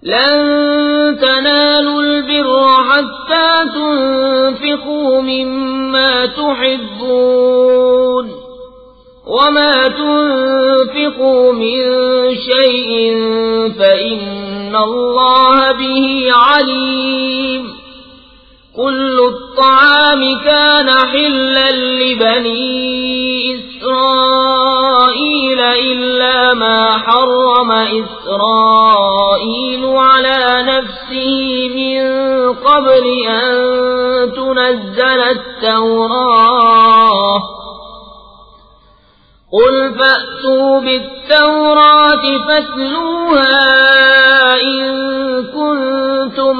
لن تنالوا البر حتى تنفقوا مما تحبون وما تنفقوا من شيء فإن الله به عليم كل الطعام كان حلا لبني إسرائيل إلا ما حرم إسرائيل على نفسه من قبل أن تنزل التوراة قل فأتوا بالتوراة فاتلوها إن كنتم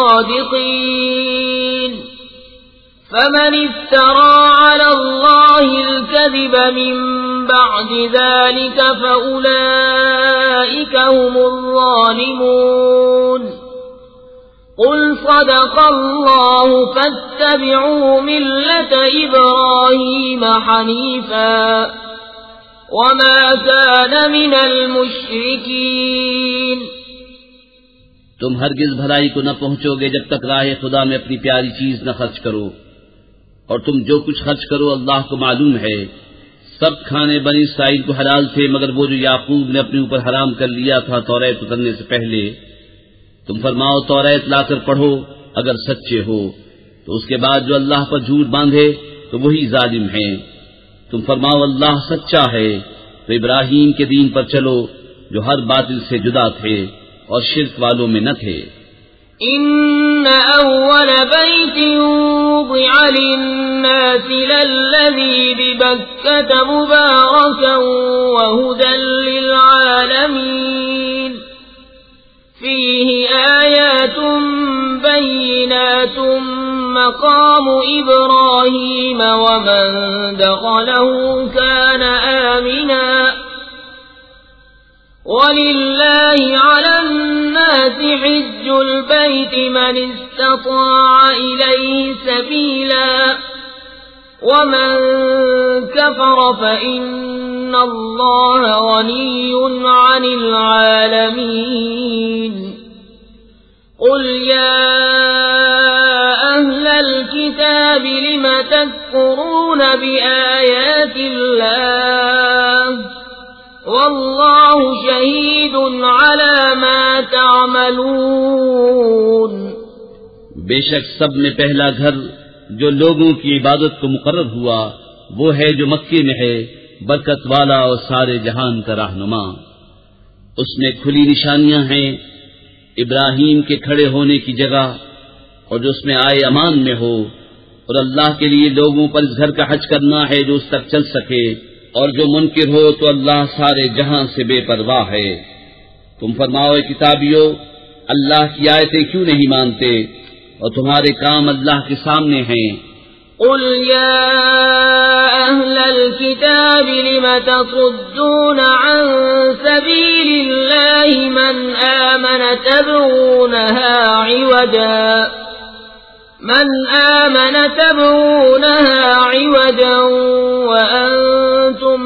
صادقين فمن افترى على الله الكذب من بعد ذلك فأولئك هم الظالمون قل صدق الله فاتبعوا ملة إبراهيم حنيفا وما كان من المشركين تم ہرگز بھلائی کو نہ پہنچو گے جب تک راہ خدا میں اپنی پیاری چیز نہ خرچ کرو، اور تم جو کچھ خرچ کرو اللہ کو معلوم ہے۔ سب کھانے بنی اسرائیل کو حلال تھے مگر وہ جو یعقوب نے اپنے اوپر حرام کر لیا تھا توریت اترنے سے پہلے۔ تم فرماؤ توریت لا کر پڑھو اگر سچے ہو، تو اس کے بعد جو اللہ پر جھوٹ باندھے تو وہی ظالم ہیں۔ تم فرماؤ اللہ سچا ہے، تو ابراہیم کے دین پر چلو جو ہر باطل سے جدا تھے اور شرک والوں میں نہ تھے۔ ان اول بیت وضع للناس للذی ببکۃ مبارکا وہدی للعالمین فیہ آیات بینات مقام ابراہیم ومن دخلہ کان آمنا وَلِلَّهِ عَلَى النَّاسِ حِجُّ الْبَيْتِ مَنِ اسْتَطَاعَ إِلَيْهِ سَبِيلًا وَمَن كَفَرَ فَإِنَّ اللَّهَ غَنِيٌّ عَنِ الْعَالَمِينَ قُلْ يَا أَهْلَ الْكِتَابِ لِمَ تَكْفُرُونَ بِآيَاتِ اللَّهِ واللہ شہید علی ما تعملون۔ بے شک سب میں پہلا گھر جو لوگوں کی عبادت کو مقرر ہوا وہ ہے جو مکے میں ہے، برکت والا اور سارے جہان کا رہنما۔ اس میں کھلی نشانیاں ہیں ابراہیم کے کھڑے ہونے کی جگہ، اور جو اس میں آئے امان میں ہو، اور اللہ کے لیے لوگوں پر اس گھر کا حج کرنا ہے جو اس تک چل سکے، اور جو منکر ہو تو اللہ سارے جہاں سے بے پرواہ ہے۔ تم فرماؤ کتابیو اللہ کی آیتیں کیوں نہیں مانتے اور تمہارے کام اللہ کے سامنے ہیں۔ قل یا اہل الكتاب لم تصدون عن سبیل اللہ من آمن تبغونها عوجا وأنتم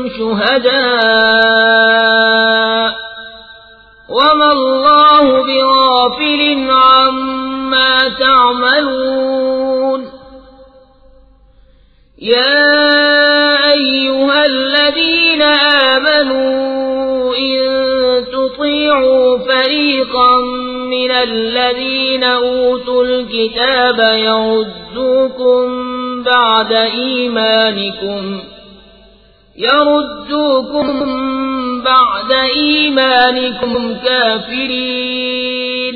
شهداء وما الله بغافل عما تعملون يا أيها الذين آمنوا إن تطيعوا فريقا من الذين أوتوا الكتاب يردوكم بعد إيمانكم كافرين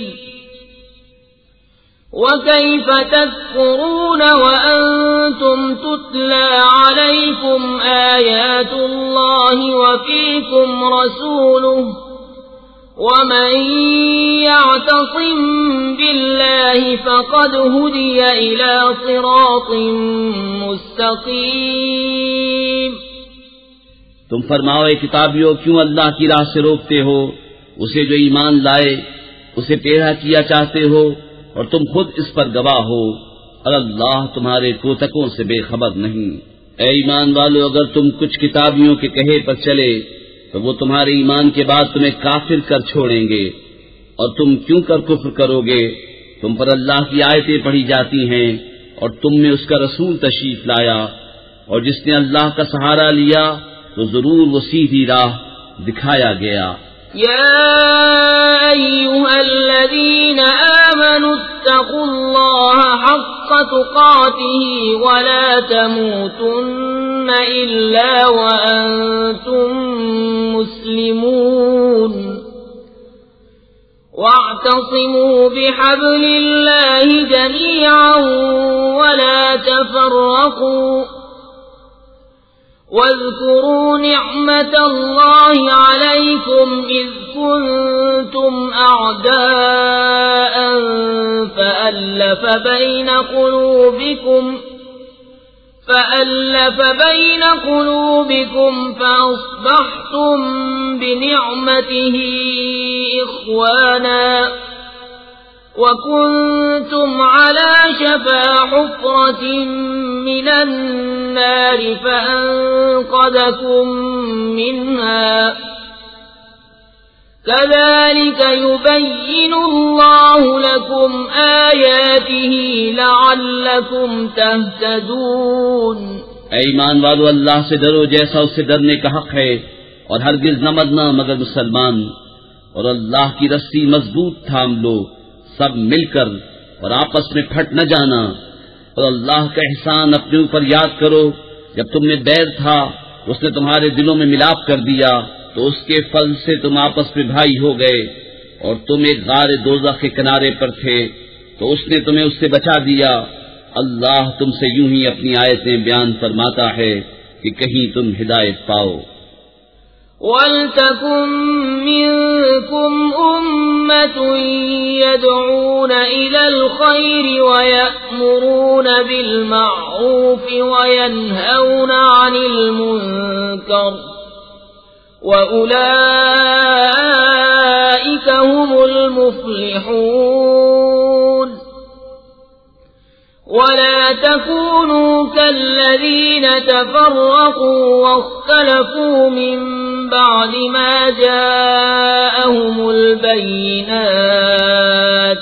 وكيف تكفرون وأنتم تتلى عليكم آيات الله وفيكم رسوله ومن يعتصم بالله فقد هدي إلى صراط مستقيم۔ تم فرماؤ کتابیو کیوں اللہ کی راہ سے روکتے ہو اسے جو ایمان لائے، اسے ٹیڑھا کیا چاہتے ہو اور تم خود اس پر گواہ ہو، اور اللہ تمہارے کوتکوں سے بے خبر نہیں۔ اے ایمان والو اگر تم کچھ کتابیوں کے کہے پر چلے تو وہ تمہارے ایمان کے بعد تمہیں کافر کر چھوڑیں گے، اور تم کیوں کر کفر کرو گے؟ تم پر اللہ کی آیتیں پڑھی جاتی ہیں اور تم میں اس کا رسول تشریف لایا، اور جس نے اللہ کا سہارا لیا تو ضرور وہ سیدھی راہ دکھایا گیا۔ يا أيها الذين آمنوا اتقوا الله حق تقاته ولا تموتن إلا وأنتم مسلمون واعتصموا بحبل الله جميعا ولا تفرقوا واذكروا نعمة الله عليكم إذ كنتم أعداء فألف بين قلوبكم فأصبحتم بنعمته إخوانا وكنتم على شفا حفرة من النار فأنقذكم منها كذلك يبين الله لكم آياته لعلكم تهتدون۔ اے ایمان والو، اللہ سے ڈرو جیسا اس سے ڈرنے کا حق ہے، اور ہرگز نہ مرنا مگر مسلمان، اور اللہ کی رسی مضبوط تھام لو سب مل کر، اور آپس میں پھٹ نہ جانا، اور اللہ کا احسان اپنے اوپر یاد کرو۔ جب تم میں بیر تھا اس نے تمہارے دلوں میں ملاپ کر دیا، تو اس کے فضل سے تم آپس میں بھائی ہو گئے، اور تم ایک غار دوزخ کے کنارے پر تھے تو اس نے تمہیں اس سے بچا دیا۔ اللہ تم سے یوں ہی اپنی آیتیں بیان فرماتا ہے کہ کہیں تم ہدایت پاؤ۔ وَلْتَكُن مِّنكُمْ أُمَّةٌ يَدْعُونَ إِلَى الْخَيْرِ وَيَأْمُرُونَ بِالْمَعْرُوفِ وَيَنْهَوْنَ عَنِ الْمُنكَرِ وَأُولَئِكَ هُمُ الْمُفْلِحُونَ۔ وَلَا تَكُونُوا كَالَّذِينَ تَفَرَّقُوا وَاخْتَلَفُوا مِن بَعْدِ مَا جَاءَهُمُ الْبَيِّنَاتُ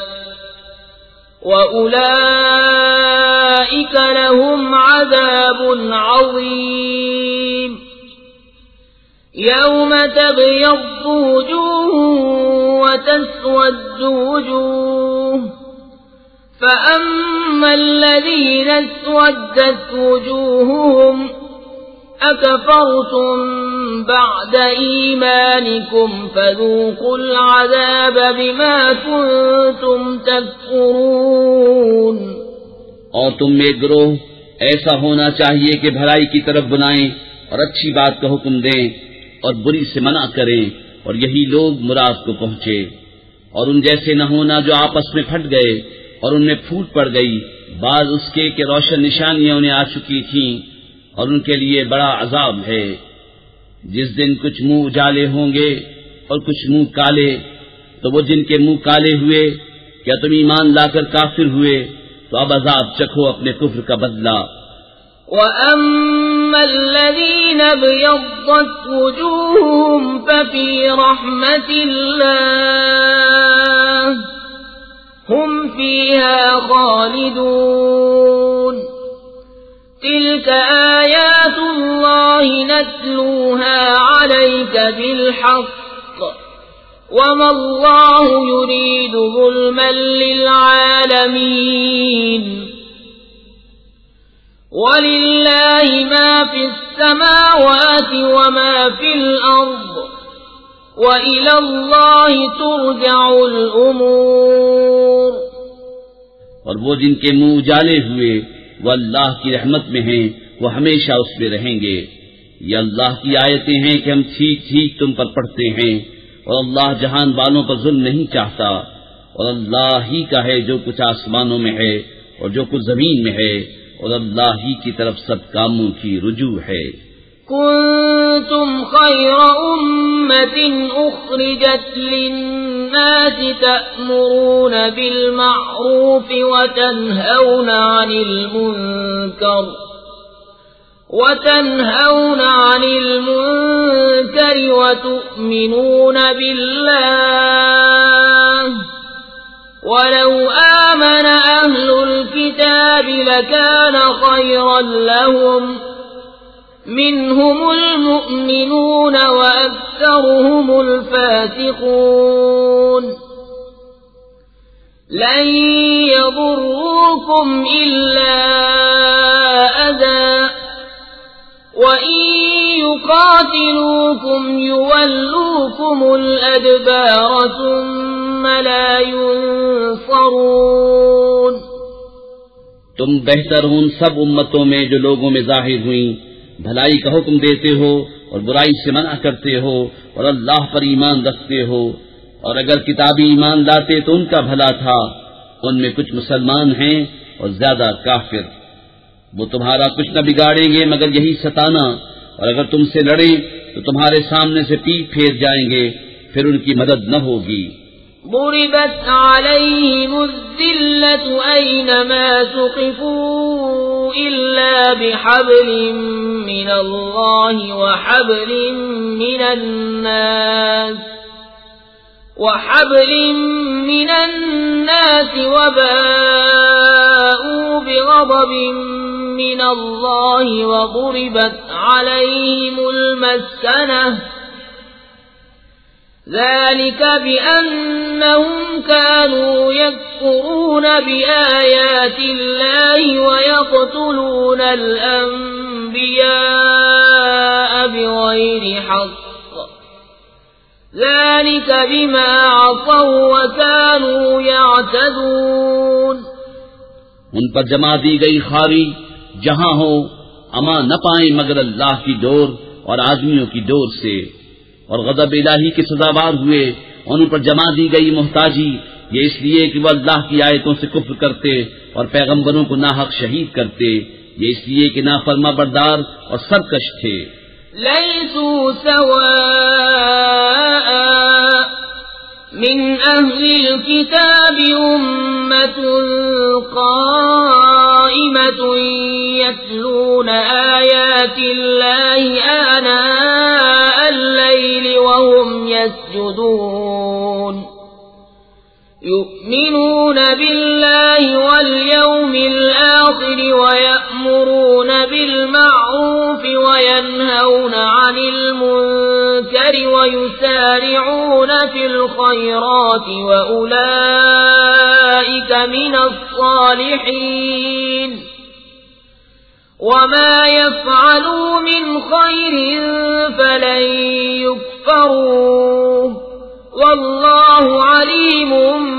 وَأُولَئِكَ لَهُمْ عَذَابٌ عَظِيمٌ۔ يَوْمَ تَبْيَضُّ وُجُوهٌ وَتَسْوَدُّ وُجُوهٌ فَأَمَّا الَّذِينَ اسْوَدَّتْ وُجُوهُهُمْ أَكَفَرْتُمْ بَعْدَ إِيمَانِكُمْ فَذُوقُوا الْعَذَابَ بِمَا كُنتُمْ تَكْفُرُونَ۔ اور تم میں گروہ ایسا ہونا چاہیے کہ بھلائی کی طرف بلائیں اور اچھی بات کا حکم دیں اور بری سے منع کریں، اور یہی لوگ مراد کو پہنچے، اور ان جیسے نہ ہونا جو آپس میں پھٹ گئے اور ان میں پھوٹ پڑ گئی بعد اس کے کہ روشن نشانیاں انہیں آ چکی تھیں، اور ان کے لیے بڑا عذاب ہے۔ جس دن کچھ منہ اجالے ہوں گے اور کچھ منہ کالے، تو وہ جن کے منہ کالے ہوئے کیا تم ایمان لا کر کافر ہوئے، تو اب عذاب چکھو اپنے کفر کا بدلہ۔ وَأَمَّا الَّذِينَ ابْيَضَّتْ وُجُوهُهُمْ فَفِي رَحْمَةِ اللَّهِ هُمْ فِيهَا خَالِدُونَ۔ تِلْكَ آيَاتُ اللَّهِ نَتْلُوهَا عَلَيْكَ بِالْحَقِّ وَمَا اللَّهُ يُرِيدُ ظُلْمًا لِّلْعَالَمِينَ۔ وَلِلَّهِ مَا فِي السَّمَاوَاتِ وَمَا فِي الْأَرْضِ وَإِلَى اللَّهِ تُرْجَعُ الْأُمُورُ۔ اور وہ جن کے منہ اجالے ہوئے وہ اللہ کی رحمت میں ہیں، وہ ہمیشہ اس میں رہیں گے۔ یہ اللہ کی آیتیں ہیں کہ ہم ٹھیک ٹھیک تم پر پڑھتے ہیں، اور اللہ جہان والوں پر ظلم نہیں چاہتا، اور اللہ ہی کا ہے جو کچھ آسمانوں میں ہے اور جو کچھ زمین میں ہے، اور اللہ ہی کی طرف سب کاموں کی رجوع ہے۔ كنتم خير أمة أخرجت للناس تأمرون بالمعروف وتنهون عن المنكر وتؤمنون بالله لكان خيرا لهم منهم المؤمنون وأكثرهم الفاسقون لن يضروكم إلا أذى وإن يقاتلوكم يولوكم الأدبار ثم لا ينصرون تم بہتر ہو ان سب امتوں میں جو لوگوں میں ظاہر ہوئیں، بھلائی کا حکم دیتے ہو اور برائی سے منع کرتے ہو اور اللہ پر ایمان رکھتے ہو، اور اگر کتابی ایمان لاتے تو ان کا بھلا تھا، ان میں کچھ مسلمان ہیں اور زیادہ کافر۔ وہ تمہارا کچھ نہ بگاڑیں گے مگر یہی ستانا، اور اگر تم سے لڑیں تو تمہارے سامنے سے پیٹ پھیر جائیں گے، پھر ان کی مدد نہ ہوگی۔ ضربت عليهم الذلة أينما ثقفوا إلا بحبل من الله وحبل من الناس وباءوا بغضب من الله وضربت عليهم المسكنة ذلك بأنهم كانوا يكفرون بآيات الله ويقتلون الأنبياء بغير حق ذلك بما عصوا وكانوا يعتدون۔ ان پر جمع دی گئی خاری جہاں ہو اما نہ پائیں مگر اللہ کی ڈور اور آدمیوں کی ڈور سے، اور غضب الہی کے سزاوار ہوئے۔ ان پر جمع دی گئی محتاجی یہ اس لیے کہ وہ اللہ کی آیتوں سے کفر کرتے اور پیغمبروں کو ناحق شہید کرتے، یہ اس لیے کہ نافرما بردار اور سرکش تھے۔ لیسوا سواء من أهل الكتاب أمة قائمة يتلون آيات الله آناء الليل وهم يسجدون يؤمنون بالله واليوم الآخر ويأمرون بالمعروف وينهون عن المنكر ويسارعون في الخيرات وأولئك من الصالحين وما يفعلوا من خير فلن يكفروه واللہ علیم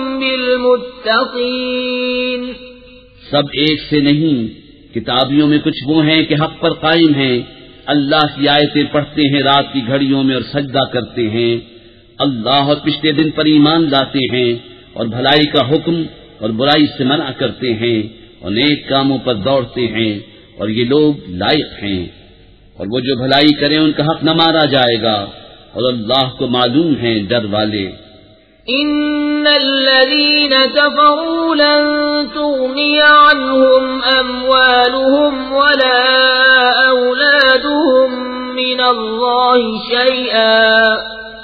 بالمتقین۔ سب ایک سے نہیں، کتابیوں میں کچھ وہ ہیں کہ حق پر قائم ہیں، اللہ کی آیتیں پڑھتے ہیں رات کی گھڑیوں میں اور سجدہ کرتے ہیں، اللہ اور پچھلے دن پر ایمان لاتے ہیں اور بھلائی کا حکم اور برائی سے منع کرتے ہیں اور نیک کاموں پر دوڑتے ہیں، اور یہ لوگ لائق ہیں، اور وہ جو بھلائی کریں ان کا حق نہ مارا جائے گا، اور اللہ کو معلوم ہیں ڈر والے۔ ان الذين كفروا لن تغني عنهم اموالهم ولا اولادهم من الله شيئا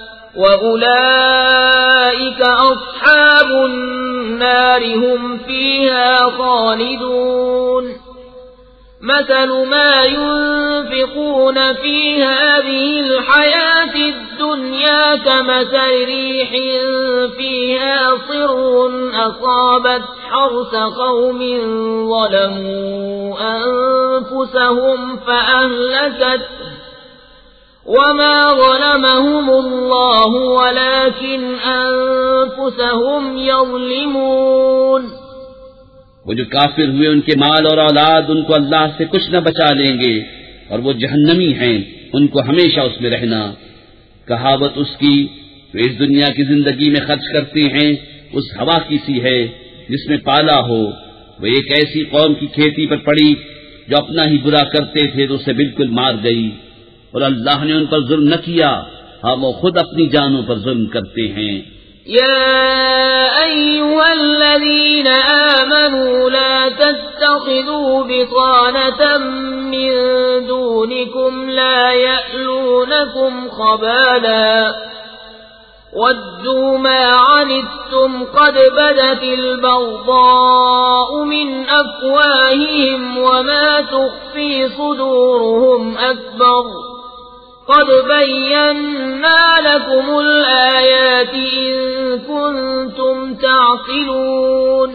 واولئك اصحاب النار هم فيها خالدون۔ مثل ما ينفقون في هذه الحياة الدنيا كمثل ريح فيها صر أصابت حرث قوم ظلموا أنفسهم فأهلكته وما ظلمهم الله ولكن أنفسهم يظلمون۔ وہ جو کافر ہوئے ان کے مال اور اولاد ان کو اللہ سے کچھ نہ بچا لیں گے، اور وہ جہنمی ہیں، ان کو ہمیشہ اس میں رہنا۔ کہاوت اس کی جو اس دنیا کی زندگی میں خرچ کرتے ہیں اس ہوا کی سی ہے جس میں پالا ہو۔ وہ ایک ایسی قوم کی کھیتی پر پڑی جو اپنا ہی برا کرتے تھے تو اسے بالکل مار گئی، اور اللہ نے ان پر ظلم نہ کیا، ہاں وہ خود اپنی جانوں پر ظلم کرتے ہیں۔ يا أيها الذين آمنوا لا تتخذوا بطانة من دونكم لا يألونكم خبالا وَدُّوا مَا عَنِتُّمْ قَدْ بَدَتِ الْبَغْضَاءُ مِنْ أَفْوَاهِهِمْ وَمَا تُخْفِي صُدُورُهُمْ أَكْبَرُ قَدْ بَيَّنَّا لَكُمُ الْآيَاتِ إِن كُنتُمْ تَعْقِلُونَ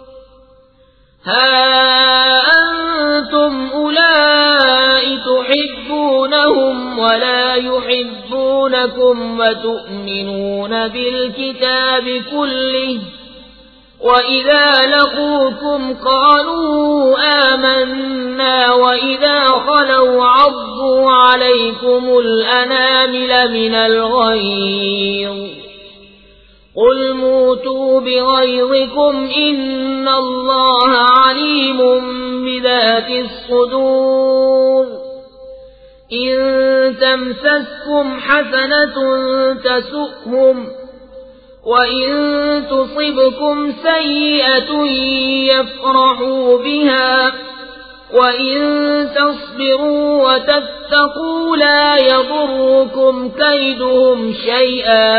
هَا أَنْتُمْ أُولَئِكَ تُحِبُّونَهُمْ وَلَا يُحِبُّونَكُمْ وَتُؤْمِنُونَ بِالْكِتَابِ كُلِّهِ وَإِذَا لَقُوكُمْ قَالُوا آمَنَّا وَإِذَا خَلَوْا عَضُّوا عَلَيْكُمُ الْأَنَامِلَ مِنَ الْغَيْظِ قُلْ مُوتُوا بِغَيْظِكُمْ إِنَّ اللَّهَ عَلِيمٌ بِذَاتِ الصُّدُورِ إِن تَمْسَسْكُمْ حَسَنَةٌ تَسُؤْهُمْ وَإِن تُصِبْكُمْ سَيِّئَةٌ يَفْرَحُوا بِهَا وَإِن تَصْبِرُوا وَتَتَّقُوا لَا يَضُرُّكُمْ كَيْدُهُمْ شَيْئًا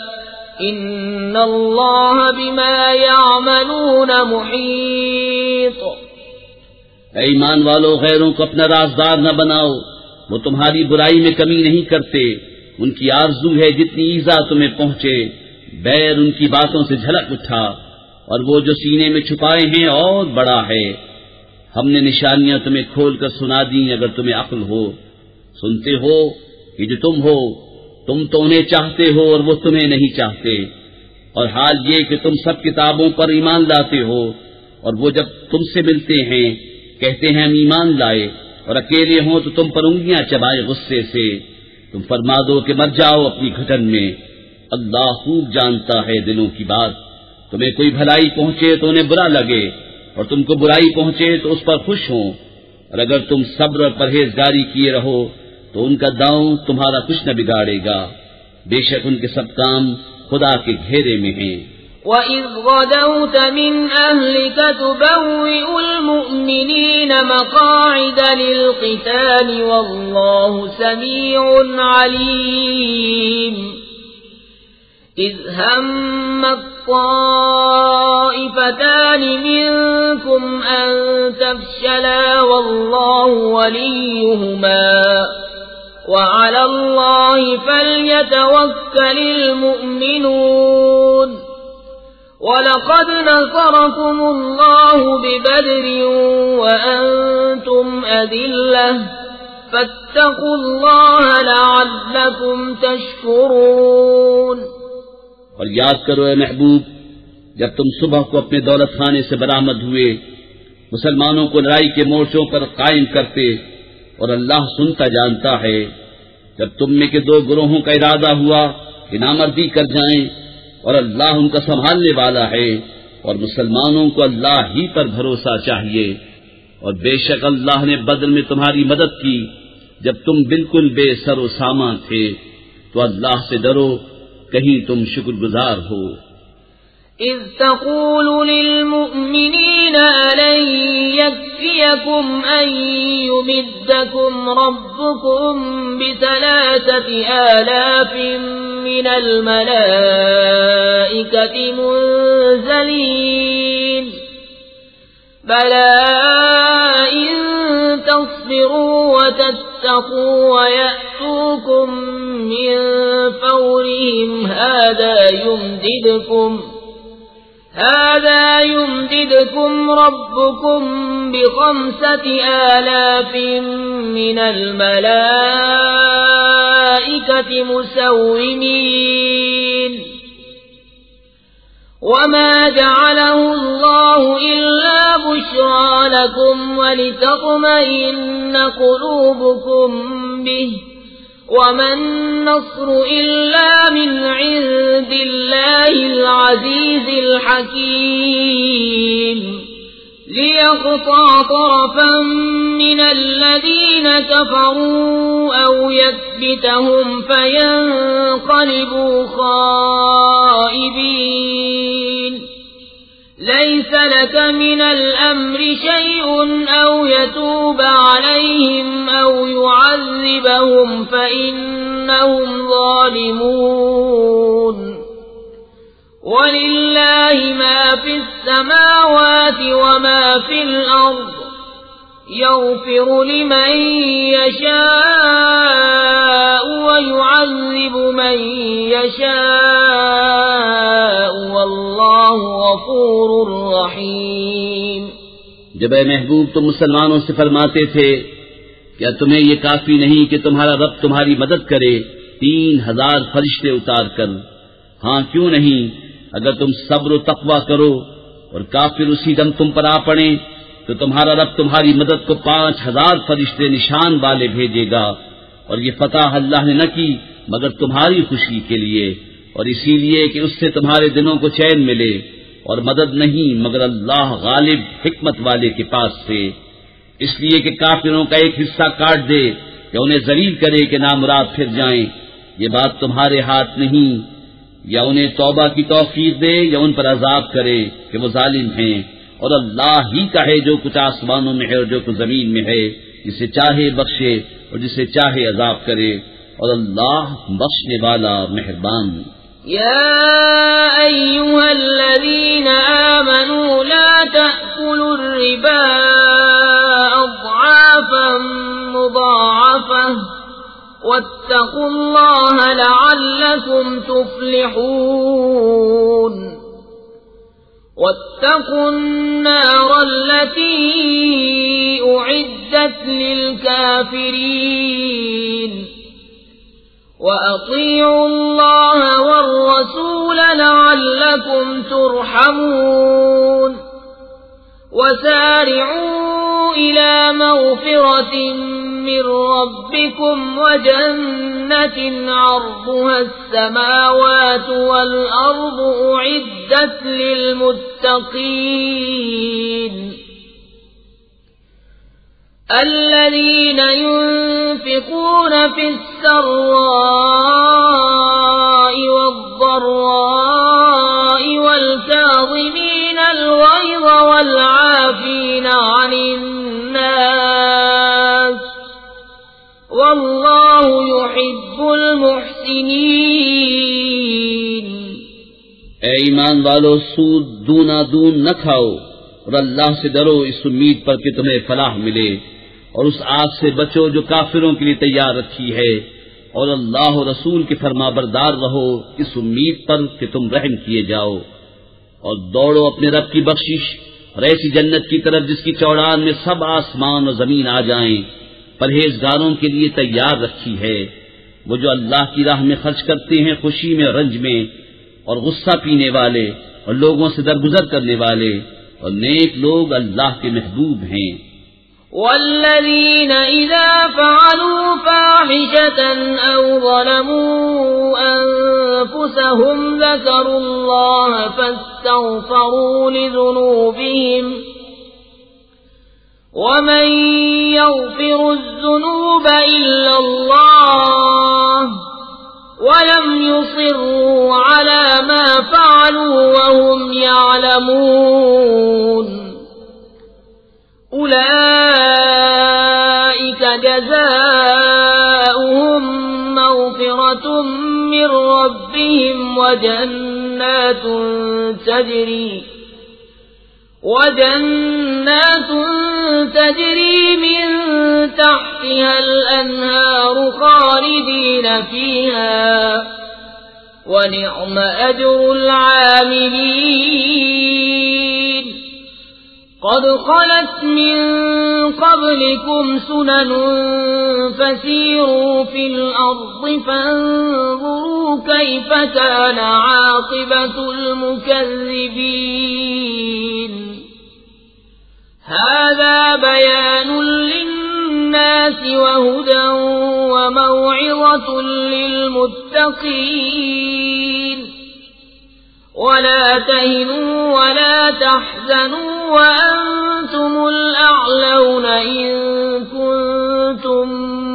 إِنَّ اللَّهَ بِمَا يَعْمَلُونَ مُحِيطٌ۔ اے ایمان والو، غیروں کو اپنا رازدار نہ بناؤ، وہ تمہاری برائی میں کمی نہیں کرتے، ان کی آرزو ہے جتنی ایذا تمہیں پہنچے، بیر ان کی باتوں سے جھلک اٹھا، اور وہ جو سینے میں چھپائے ہیں اور بڑا ہے۔ ہم نے نشانیاں تمہیں کھول کر سنا دیں اگر تمہیں عقل ہو۔ سنتے ہو کہ جو تم ہو، تم تو انہیں چاہتے ہو اور وہ تمہیں نہیں چاہتے، اور حال یہ کہ تم سب کتابوں پر ایمان لاتے ہو، اور وہ جب تم سے ملتے ہیں کہتے ہیں ہم ایمان لائے، اور اکیلے ہوں تو تم پر انگلیاں چبائے غصے سے۔ تم فرما دو کہ مر جاؤ اپنی گھٹن میں، اللہ خوب جانتا ہے دلوں کی بات۔ تمہیں کوئی بھلائی پہنچے تو انہیں برا لگے، اور تم کو برائی پہنچے تو اس پر خوش ہوں، اور اگر تم صبر اور پرہیزگاری کیے رہو تو ان کا داؤں تمہارا کچھ نہ بگاڑے گا، بے شک ان کے سب کام خدا کے گھیرے میں ہیں۔ وَإِذْ غَدَوْتَ مِنْ أَهْلِكَ تُبَوِّئُ الْمُؤْمِنِينَ مَقَاعِدَ لِلْقِتَالِ وَاللَّهُ سَمِيعٌ عَلِيمٌ إِذْ هَمَّ الطَّائِفَتَانِ مِنْكُمْ أَنْ تَفْشَلَا وَاللَّهُ وَلِيُّهُمَا وَعَلَى اللَّهِ فَلْيَتَوَكَّلِ الْمُؤْمِنُونَ وَلَقَدْ نَصَرَكُمُ اللَّهُ بِبَدْرٍ وَأَنْتُمْ أَذِلَّةٌ فَاتَّقُوا اللَّهَ لَعَلَّكُمْ تَشْكُرُونَ۔ اور یاد کرو اے محبوب، جب تم صبح کو اپنے دولت خانے سے برآمد ہوئے، مسلمانوں کو لڑائی کے مورچوں پر قائم کرتے، اور اللہ سنتا جانتا ہے، جب تم میں کے دو گروہوں کا ارادہ ہوا کہ نامردی کر جائیں، اور اللہ ان کا سنبھالنے والا ہے، اور مسلمانوں کو اللہ ہی پر بھروسہ چاہیے، اور بے شک اللہ نے بدر میں تمہاری مدد کی جب تم بالکل بے سر و سامان تھے، تو اللہ سے ڈرو کہیں تم شکر گزار ہو۔ إِذْ تَقُولُ لِلْمُؤْمِنِينَ أَلَنْ يَكْفِيَكُمْ أَنْ يُمِدَّكُمْ رَبُّكُمْ ب3,000 مِنَ الْمَلَائِكَةِ مُنْزَلِينَ بَلَى إِن تَصْبِرُوا وَتَتَّقُوا وَيَأْتُوكُم مِّن فَوْرِهِمْ هَذَا يُمْدِدْكُمْ رَبُّكُمْ ب5,000 مِّنَ الْمَلَائِكَةِ مُسَوِّمِينَ وَمَا جَعَلَهُ اللَّهُ إِلَّا بُشْرَى لَكُمْ وَلِتَطْمَئِنَّ قُلُوبُكُمْ بِهِ وَمَا النَّصْرُ إِلَّا مِنْ عِندِ اللَّهِ الْعَزِيزِ الْحَكِيمِ لِيَقْطَعَ طَرَفًا مِّنَ الَّذِينَ كَفَرُوا أَوْ يَكْبِتَهُمْ فَيَنقَلِبُوا خَائِبِينَ لَيْسَ لَكَ مِنَ الْأَمْرِ شَيْءٌ أَوْ يَتُوبَ عَلَيْهِمْ أَوْ يُعَذِّبَهُمْ فَإِنَّهُمْ ظَالِمُونَ۔ وَلِلَّهِ مَا فِي السَّمَاوَاتِ وَمَا فِي الْأَرْضِ يَغْفِرُ لِمَن يَشَاءُ وَيُعَذِّبُ مَن يَشَاءُ وَاللَّهُ غَفُورٌ رَّحِيمٌ۔ جب اے محبوب تم مسلمانوں سے فرماتے تھے کیا تمہیں یہ کافی نہیں کہ تمہارا رب تمہاری مدد کرے 3000 فرشتے اتار کر؟ ہاں کیوں نہیں، اگر تم صبر و تقوی کرو اور کافر اسی دم تم پر آ پڑیں تو تمہارا رب تمہاری مدد کو 5000 فرشتے نشان والے بھیجے گا، اور یہ فتح اللہ نے نہ کی مگر تمہاری خوشی کے لیے، اور اسی لیے کہ اس سے تمہارے دلوں کو چین ملے، اور مدد نہیں مگر اللہ غالب حکمت والے کے پاس سے، اس لیے کہ کافروں کا ایک حصہ کاٹ دے یا انہیں ذلیل کرے کہ نامراد پھر جائیں، یہ بات تمہارے ہاتھ نہیں، یا انہیں توبہ کی توفیق دے یا ان پر عذاب کرے کہ وہ ظالم ہیں، اور اللہ ہی کا ہے جو کچھ آسمانوں میں ہے اور جو کچھ زمین میں ہے، جسے چاہے بخشے اور جسے چاہے عذاب کرے، اور اللہ بخشنے والا مہربان۔ يا أيها الذين آمنوا لا تأكلوا الربا أضعافا مضاعفة واتقوا الله لعلكم تفلحون واتقوا النار التي أعدت للكافرين وأطيعوا الله والرسول لعلكم ترحمون وسارعوا إلى مغفرة من ربكم وجنة عرضها السماوات والأرض أعدت للمتقين الذين ينفقون في السراء والضراء والكاظمين الغيظ والعافين عن الناس والله يحب المحسنين۔ اے ایمان والو، سود دونا دون نہ کھاؤ اور اللہ سے ڈرو اس امید پر کہ تمہیں فلاح ملے، اور اس آگ سے بچو جو کافروں کے لیے تیار رکھی ہے، اور اللہ و رسول کے فرما بردار رہو اس امید پر کہ تم رحم کیے جاؤ، اور دوڑو اپنے رب کی بخشش اور ایسی جنت کی طرف جس کی چوڑان میں سب آسمان اور زمین آ جائیں، پرہیزگاروں کے لیے تیار رکھی ہے۔ وہ جو اللہ کی راہ میں خرچ کرتے ہیں خوشی میں اور رنج میں، اور غصہ پینے والے اور لوگوں سے درگزر کرنے والے، اور نیک لوگ اللہ کے محبوب ہیں۔ والذين إذا فعلوا فاحشة أو ظلموا أنفسهم ذكروا الله فاستغفروا لذنوبهم ومن يغفر الذنوب إلا الله ولم يصروا على ما فعلوا وهم يعلمون أولئك جزاؤهم مغفرة من ربهم وجنات تجري من تحتها الأنهار خالدين فيها ونعم أجر العاملين قد خلت من قبلكم سنن فسيروا في الأرض فانظروا كيف كان عاقبة المكذبين هذا بيان للناس وهدى وموعظة للمتقين ولا تهنوا ولا تحزنوا وأنتم الأعلون إن كنتم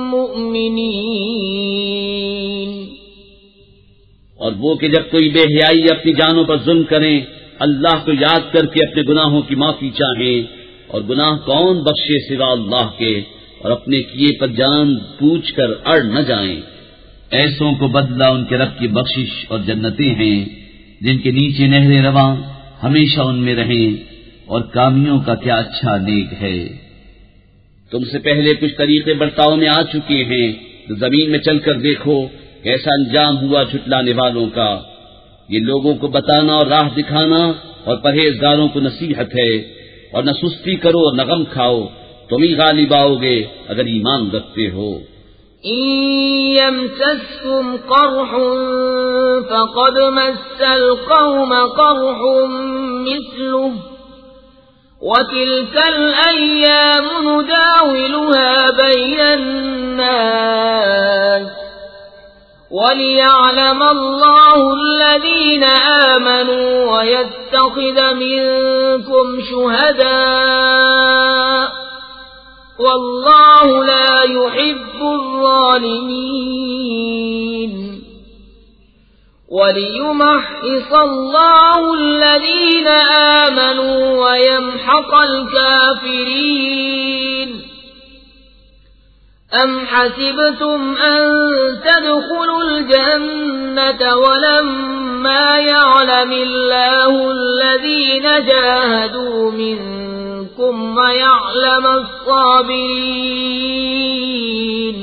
مؤمنين۔ اور وہ کہ جب کوئی بے حیائی اپنی جانوں پر ظلم کریں اللہ کو یاد کر کے اپنے گناہوں کی معافی چاہیں، اور گناہ کون بخشے سوا اللہ کے، اور اپنے کیے پر جان پوچھ کر اڑ نہ جائیں، ایسوں کو بدلہ ان کے رب کی بخشش اور جنتیں ہیں جن کے نیچے نہریں رواں ہمیشہ ان میں رہیں، اور کامیوں کا کیا اچھا نیک ہے۔ تم سے پہلے کچھ طریقے برتاؤ میں آ چکے ہیں، تو زمین میں چل کر دیکھو کیسا انجام ہوا جھٹلانے والوں کا۔ یہ لوگوں کو بتانا اور راہ دکھانا اور پرہیزگاروں کو نصیحت ہے، اور نہ سستی کرو اور نہ غم کھاؤ، تم ہی غالب آؤ گے اگر ایمان رکھتے ہو۔ إن يمسسكم قرح فقد مس القوم قرح مثله وتلك الأيام نداولها بين الناس وليعلم الله الذين آمنوا ويتخذ منكم شهداء والله لا يحب الظالمين وليمحص الله الذين آمنوا ويمحق الكافرين أم حسبتم أن تدخلوا الجنة ولما يعلم الله الذين جاهدوا منكم ويعلم الصابرين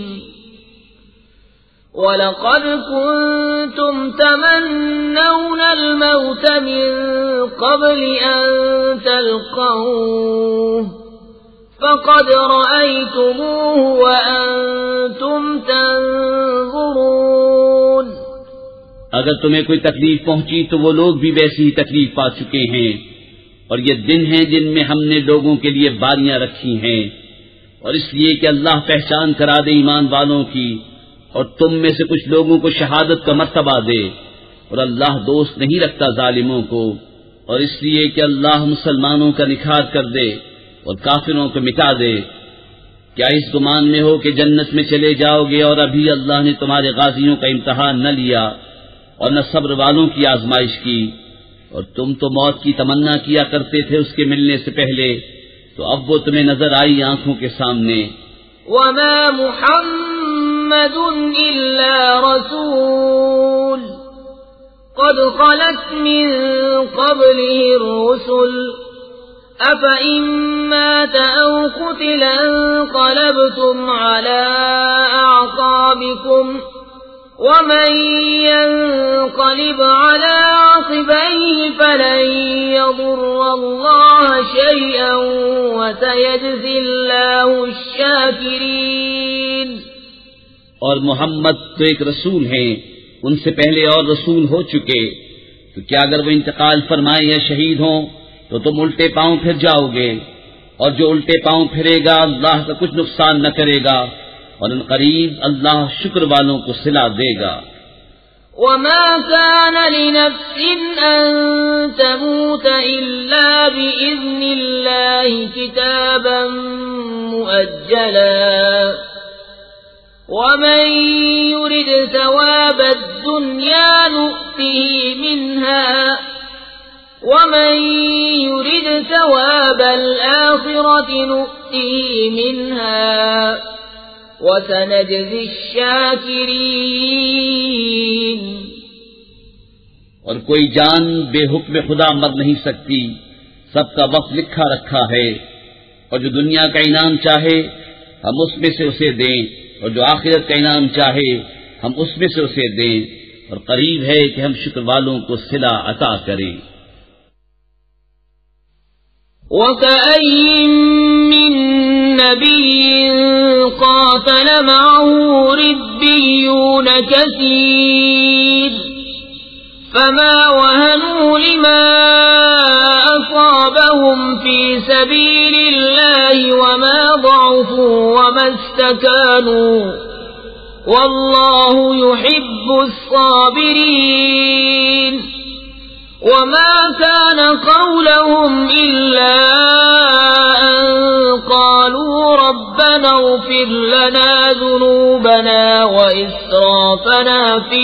وَلَقَدْ كُنْتُمْ تَمَنَّوْنَ الْمَوْتَ مِنْ قَبْلِ أَنْ تَلْقَوْهُ فَقَدْ رَأَيْتُمُوهُ وَأَنْتُمْ تَنْظُرُونَ۔ اگر تمہیں کوئی تکلیف پہنچی تو وہ لوگ بھی ویسی ہی تکلیف پا چکے ہیں، اور یہ دن ہیں جن میں ہم نے لوگوں کے لیے باریاں رکھی ہیں، اور اس لیے کہ اللہ پہچان کرا دے ایمان والوں کی، اور تم میں سے کچھ لوگوں کو شہادت کا مرتبہ دے، اور اللہ دوست نہیں رکھتا ظالموں کو، اور اس لیے کہ اللہ مسلمانوں کا نکھار کر دے اور کافروں کو مٹا دے۔ کیا اس گمان میں ہو کہ جنت میں چلے جاؤ گے اور ابھی اللہ نے تمہارے غازیوں کا امتحان نہ لیا اور نہ صبر والوں کی آزمائش کی، اور تم تو موت کی تمنا کیا کرتے تھے اس کے ملنے سے پہلے، تو اب وہ تمہیں نظر آئی آنکھوں کے سامنے۔ وما محمد إلا رسول قد خلت من قبله الرسل أفإن مات أو قتل انقلبتم على أعقابكم ومن ينقلب على عقبيه فلن يضر الله شيئا وسيجزي الله الشاكرين۔ اور محمد تو ایک رسول ہیں، ان سے پہلے اور رسول ہو چکے، تو کیا اگر وہ انتقال فرمائے یا شہید ہوں تو تم الٹے پاؤں پھر جاؤ گے، اور جو الٹے پاؤں پھرے گا اللہ کا کچھ نقصان نہ کرے گا، اور ان قریب اللہ شکر والوں کو صلہ دے گا۔ وما كان لنفس أن تموت إلا بإذن الله كتابا مؤجلا ومن يرد ثواب الدنيا نؤته منها ومن يرد ثواب الآخرة نؤته منها وَسَنَجْزِي الشَّاكِرِينَ۔ اور کوئی جان بے حکم خدا مر نہیں سکتی، سب کا وقت لکھا رکھا ہے، اور جو دنیا کا انعام چاہے ہم اس میں سے اسے دیں، اور جو آخرت کا انعام چاہے ہم اس میں سے اسے دیں، اور قریب ہے کہ ہم شکر والوں کو صلہ عطا کریں۔ وَكَأَيٍّ مِّن نَّبِيٍّ قاتل معه ربيون كثير فما وهنوا لما أصابهم في سبيل الله وما ضعفوا وما استكانوا والله يحب الصابرين وما كان قولهم إلا أن قالوا ربنا اغفر لنا ذنوبنا وإسرافنا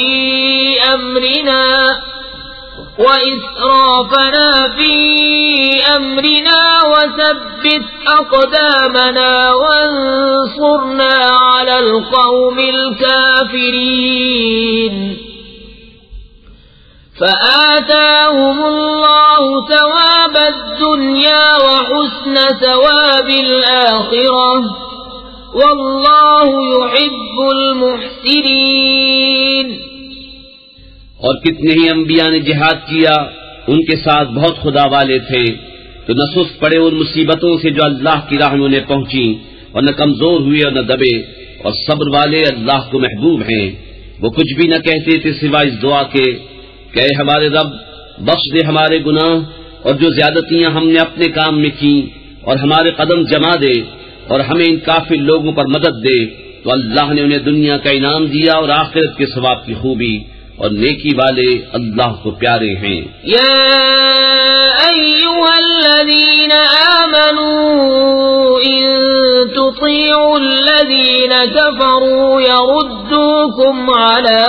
في أمرنا وثبت أقدامنا وانصرنا على القوم الكافرين فآتاهم الله ثواب الدنيا وحسن ثواب الآخرة والله يحب المحسنين. اور کتنے ہی انبیاء نے جہاد کیا، ان کے ساتھ بہت خدا والے تھے، تو نہ سست پڑے ان مصیبتوں سے جو اللہ کی راہ میں انہیں پہنچی، اور نہ کمزور ہوئے اور نہ دبے، اور صبر والے اللہ کو محبوب ہیں. وہ کچھ بھی نہ کہتے تھے سوائے اس دعا کے کہ اے ہمارے رب، بخش دے ہمارے گناہ اور جو زیادتیاں ہم نے اپنے کام میں کی، اور ہمارے قدم جما دے اور ہمیں ان کافر لوگوں پر مدد دے. تو اللہ نے انہیں دنیا کا انعام دیا اور آخرت کے ثواب کی خوبی، اور نیکی والے اللہ کو پیارے ہیں. یا ایھا الذین آمنوا ان تطیعوا الذین کفروا یردوکم علی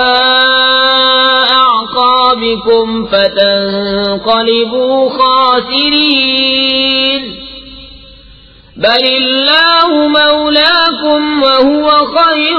اعقابکم فتنقلبوا خاسرین بل اللہ مولاکم وہو خیر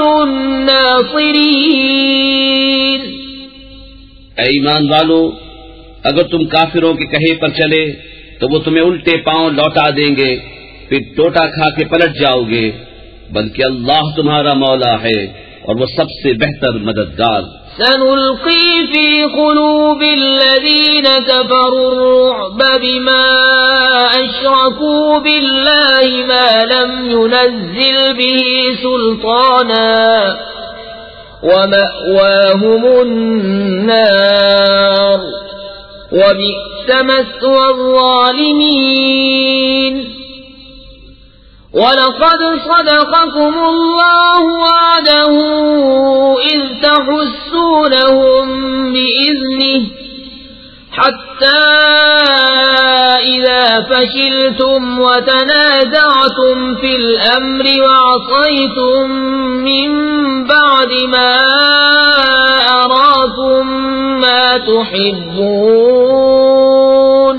الناصرین. اے ایمان والو، اگر تم کافروں کے کہے پر چلے تو وہ تمہیں الٹے پاؤں لوٹا دیں گے، پھر ٹوٹا کھا کے پلٹ جاؤ گے، بلکہ اللہ تمہارا مولا ہے اور وہ سب سے بہتر مددگار. سنلقي في قلوب الذين كفروا الرعب بما أشركوا بالله ما لم ينزل به سلطانا ومأواهم النار وبئس مثوى الظالمين. وَلَقَدْ صَدَقَكُمُ اللَّهُ وَعْدَهُ إِذْ تَحُسُّونَهُم بِإِذْنِهِ حَتَّى إِذَا فَشِلْتُمْ وَتَنَازَعْتُمْ فِي الْأَمْرِ وَعَصَيْتُمْ مِنْ بَعْدِ مَا أَرَاكُمْ مَا تُحِبُّونَ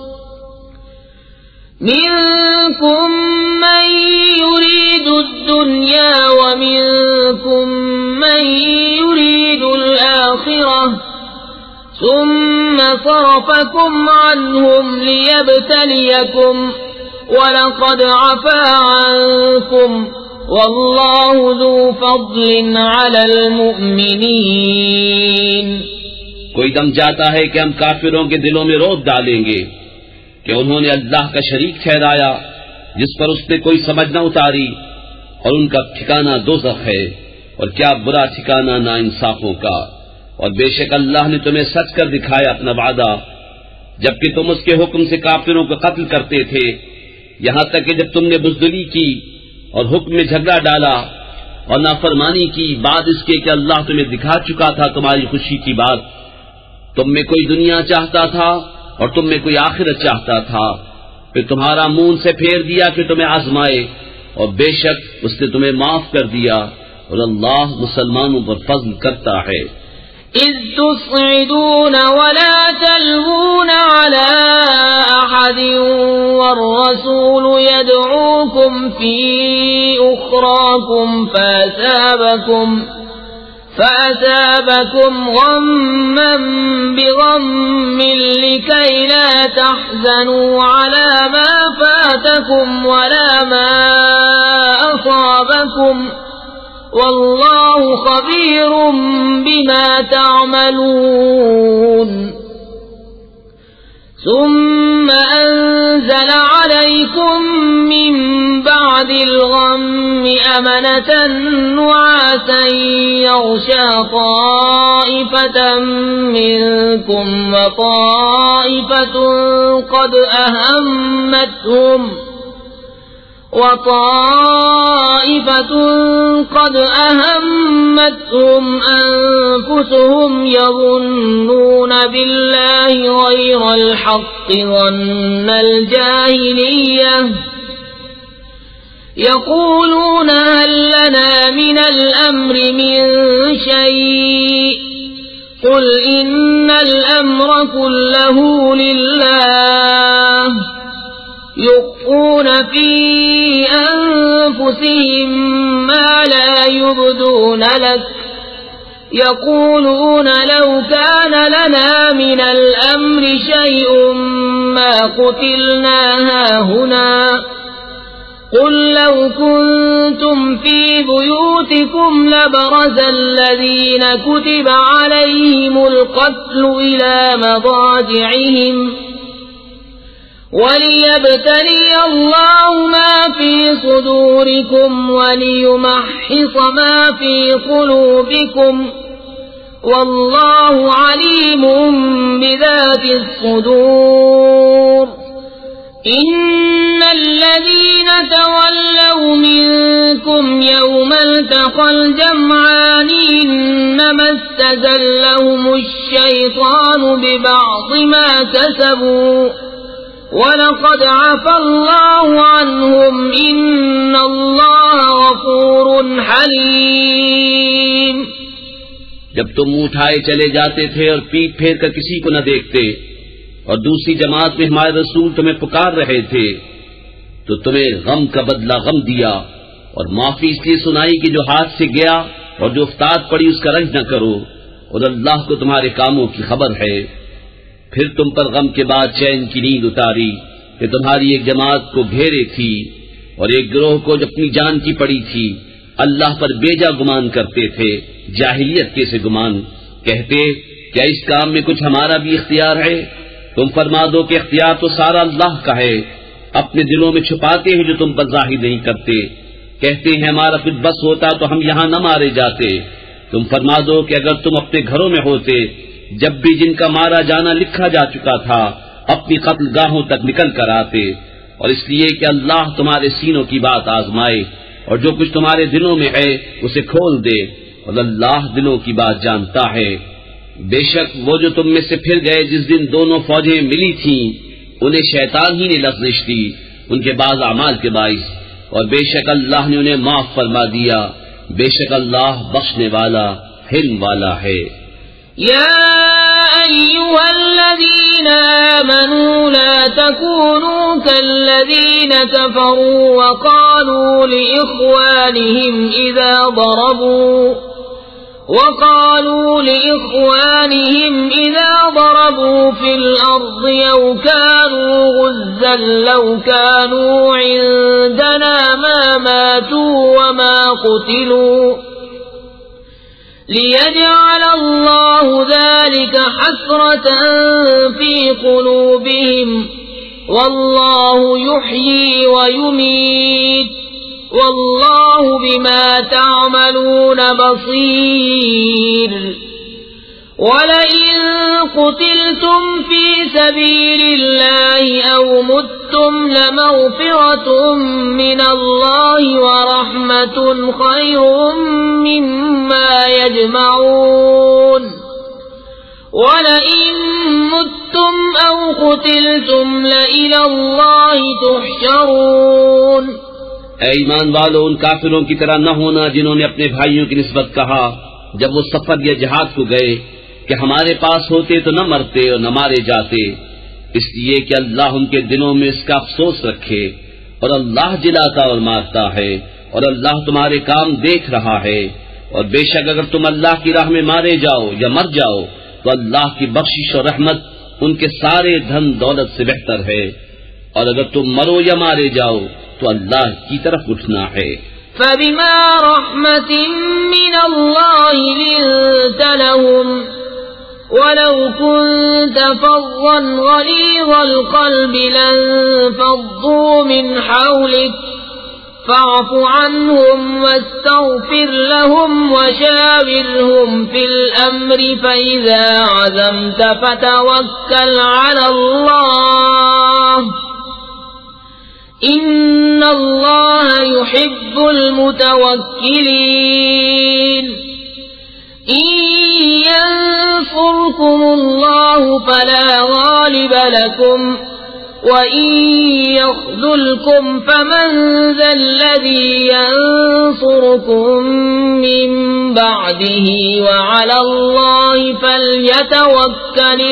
منكم من يريد الدنيا ومنكم من يريد الآخرة ثم صرفكم عنهم ليبتليكم ولقد عفا عنكم والله ذو فضل على المؤمنين. کوئی دم جاتا ہے کہ ہم کافروں کے دلوں میں روک ڈالیں گے کہ انہوں نے اللہ کا شریک ٹھہرایا جس پر اس نے کوئی سمجھ نہ اتاری، اور ان کا ٹھکانہ دوزخ ہے، اور کیا برا ٹھکانہ ناانصافوں کا. اور بے شک اللہ نے تمہیں سچ کر دکھایا اپنا وعدہ، جبکہ تم اس کے حکم سے کافروں کو قتل کرتے تھے، یہاں تک کہ جب تم نے بزدلی کی اور حکم میں جھگڑا ڈالا اور نافرمانی کی بعد اس کے کہ اللہ تمہیں دکھا چکا تھا تمہاری خوشی کی بات. تم میں کوئی دنیا چاہتا تھا اور تم میں کوئی آخرت چاہتا تھا، پھر تمہارا منہ سے پھیر دیا کہ تمہیں آزمائے، اور بے شک اس نے تمہیں معاف کر دیا، اور اللہ مسلمانوں پر فضل کرتا ہے. اذ تصعدون ولا تلوون على احد والرسول يدعوكم في اخراكم فأثابكم غما بغم لكي لا تحزنوا على ما فاتكم ولا ما أصابكم والله خبير بما تعملون. ثم أنزل عليكم من بعد الغم أمنة نعاسا يغشى طائفة منكم وطائفة قد أهمتهم أنفسهم يظنون بالله غير الحق ظن الجاهلية يقولون هل لنا من الأمر من شيء قل إن الأمر كله لله يخفون في أنفسهم ما لا يبدون لك يقولون لو كان لنا من الأمر شيء ما قتلنا هاهنا قل لو كنتم في بيوتكم لبرز الذين كتب عليهم القتل إلى مضاجعهم وليبتلي الله ما في صدوركم وليمحص ما في قلوبكم والله عليم بذات الصدور إن الذين تولوا منكم يوم التقى الجمعان إنما استزلهم الشيطان ببعض ما كسبوا وَلَقَدْ عَفَا اللَّهُ عَنْهُمْ إِنَّ اللَّهَ غَفُورٌ حَلِيمٌ۔ جب تم منہ اٹھائے چلے جاتے تھے اور پیٹ پھیر کر کسی کو نہ دیکھتے اور دوسری جماعت میں ہمارے رسول تمہیں پکار رہے تھے تو تمہیں غم کا بدلہ غم دیا اور معافی اس لیے سنائی کہ جو ہاتھ سے گیا اور جو افتاد پڑی اس کا رنج نہ کرو اور اللہ کو تمہارے کاموں کی خبر ہے۔ پھر تم پر غم کے بعد چین کی نیند اتاری کہ تمہاری ایک جماعت کو گھیرے تھی اور ایک گروہ کو جو اپنی جان کی پڑی تھی اللہ پر بیجا گمان کرتے تھے، جاہلیت کے سے گمان، کہتے کیا اس کام میں کچھ ہمارا بھی اختیار ہے؟ تم فرما دو کہ اختیار تو سارا اللہ کا ہے، اپنے دلوں میں چھپاتے ہیں جو تم پر ظاہر نہیں کرتے، کہتے ہیں ہمارا کچھ بس ہوتا تو ہم یہاں نہ مارے جاتے۔ تم فرما دو کہ اگر تم اپنے گھروں میں ہوتے جب بھی جن کا مارا جانا لکھا جا چکا تھا اپنی قتل گاہوں تک نکل کر آتے، اور اس لیے کہ اللہ تمہارے سینوں کی بات آزمائے اور جو کچھ تمہارے دلوں میں ہے اسے کھول دے، اور اللہ دلوں کی بات جانتا ہے۔ بے شک وہ جو تم میں سے پھر گئے جس دن دونوں فوجیں ملی تھیں انہیں شیطان ہی نے لغزش دی ان کے بعض اعمال کے باعث، اور بے شک اللہ نے انہیں معاف فرما دیا، بے شک اللہ بخشنے والا حلم والا ہے۔ يا أيها الذين آمنوا لا تكونوا كالذين كفروا وقالوا لإخوانهم إذا ضربوا في الأرض أو كانوا غزا لو كانوا عندنا ما ماتوا وما قتلوا ليجعل الله ذلك حسرة في قلوبهم والله يحيي ويميت والله بما تعملون بصير ولئن قتلتم في سبيل الله أو متم لمغفرة من الله ورحمة خير مما يجمعون ولئن متم أو قتلتم لإلى الله تحشرون۔ اے ایمان والو، ان کافروں کی طرح نہ ہونا جنہوں نے اپنے بھائیوں کی نسبت کہا جب وہ سفر یا جہاد کو گئے کہ ہمارے پاس ہوتے تو نہ مرتے اور نہ مارے جاتے، اس لیے کہ اللہ ان کے دلوں میں اس کا افسوس رکھے، اور اللہ جلاتا اور مارتا ہے اور اللہ تمہارے کام دیکھ رہا ہے، اور بے شک اگر تم اللہ کی راہ میں مارے جاؤ یا مر جاؤ تو اللہ کی بخشش اور رحمت ان کے سارے دھن دولت سے بہتر ہے، اور اگر تم مرو یا مارے جاؤ تو اللہ کی طرف اٹھنا ہے۔ فبما رحمة من الله لنت لهم ولو كنت فظا غليظ القلب لانفضوا من حولك فاعف عنهم واستغفر لهم وشاورهم في الأمر فإذا عزمت فتوكل على الله إن الله يحب المتوكلين۔ إن ينصركم الله فلا غالب لكم وإن يخذلكم فمن ذا الذي ينصركم من بعده وعلى الله فليتوكل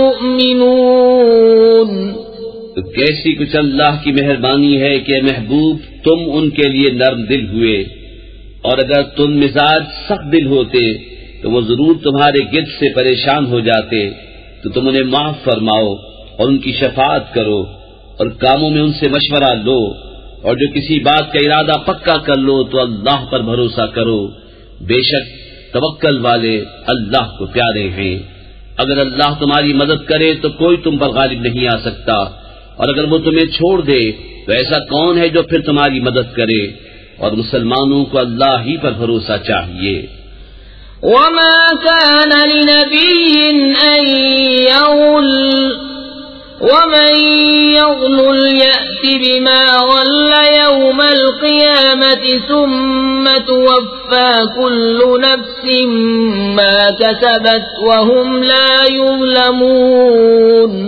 المؤمنون۔ تو کیسی کچھ اللہ کی مہربانی ہے کہ محبوب تم ان کے لیے نرم دل ہوئے، اور اگر تم مزاج سخت دل ہوتے تو وہ ضرور تمہارے گرد سے پریشان ہو جاتے، تو تم انہیں معاف فرماؤ اور ان کی شفاعت کرو اور کاموں میں ان سے مشورہ لو، اور جو کسی بات کا ارادہ پکا کر لو تو اللہ پر بھروسہ کرو، بے شک توکل والے اللہ کو پیارے ہیں۔ اگر اللہ تمہاری مدد کرے تو کوئی تم پر غالب نہیں آ سکتا، اور اگر وہ تمہیں چھوڑ دے تو ایسا کون ہے جو پھر تمہاری مدد کرے؟ اور مسلمانوں کو اللہ ہی پر بھروسہ چاہیے۔ وما كان لنبي أن يغل ومن يغل يأت بما غل يوم القيامة ثم توفى كل نفس ما كسبت وهم لا يظلمون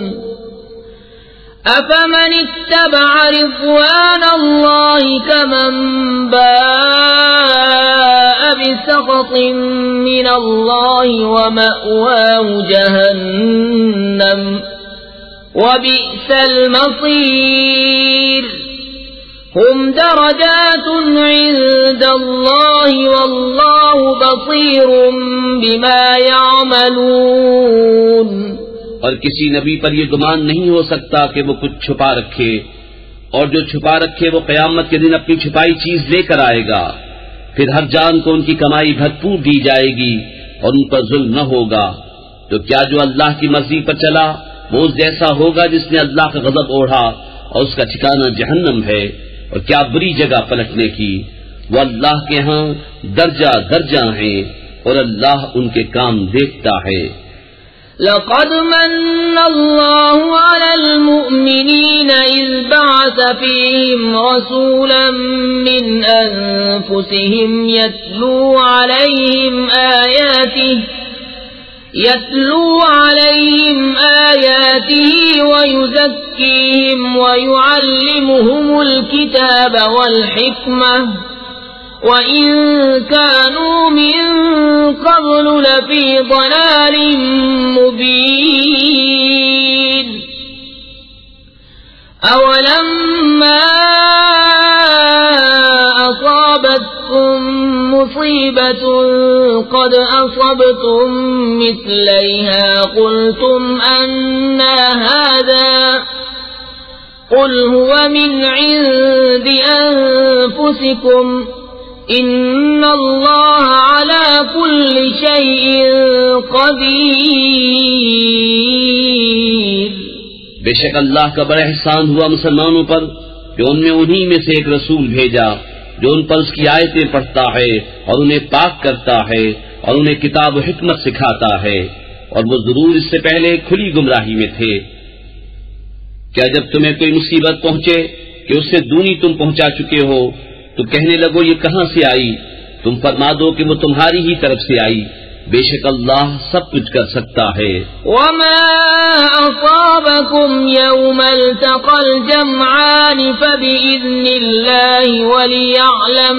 أفمن اتبع رضوان الله كمن باء بسخط من الله ومأواه جهنم وبئس المصير هم درجات عند الله والله بصير بما يعملون۔ اور کسی نبی پر یہ گمان نہیں ہو سکتا کہ وہ کچھ چھپا رکھے، اور جو چھپا رکھے وہ قیامت کے دن اپنی چھپائی چیز لے کر آئے گا، پھر ہر جان کو ان کی کمائی بھرپور دی جائے گی اور ان پر ظلم نہ ہوگا۔ تو کیا جو اللہ کی مرضی پر چلا وہ اس جیسا ہوگا جس نے اللہ کا غضب اوڑھا اور اس کا ٹھکانہ جہنم ہے، اور کیا بری جگہ پلٹنے کی۔ وہ اللہ کے ہاں درجہ درجہ ہیں اور اللہ ان کے کام دیکھتا ہے۔ لقد من الله على المؤمنين إذ بعث فيهم رسولا من أنفسهم يتلو عليهم آياته ويزكيهم ويعلمهم الكتاب والحكمة وَإِن كَانُوا مِن قَبْلُ لَفِي ضَلَالٍ مُبِينٍ أَوَلَمَّا أَصَابَتْكُم مُّصِيبَةٌ قَدْ أَصَبْتُم مِّثْلَيْهَا قُلْتُمْ أَنَّىٰ هَٰذَا قُلْ هُوَ مِنْ عِندِ أَنفُسِكُمْ إِنَّ اللَّهَ عَلَىٰ كُلِّ شَيْءٍ قَدِيرٌ۔ بے شک اللہ کا بڑا احسان ہوا مسلمانوں پر کہ ان میں انہی میں سے ایک رسول بھیجا جو ان پر اس کی آیتیں پڑھتا ہے اور انہیں پاک کرتا ہے اور انہیں کتاب و حکمت سکھاتا ہے، اور وہ ضرور اس سے پہلے کھلی گمراہی میں تھے۔ کیا جب تمہیں کوئی مصیبت پہنچے کہ اس سے دونی تم پہنچا چکے ہو تو کہنے لگو یہ کہاں سے آئی؟ تم فرما دو کہ وہ تمہاری ہی طرف سے آئی، بے شک اللہ سب کچھ کر سکتا ہے۔ وما أصابكم يوم التقى الجمعان فبإذن الله وليعلم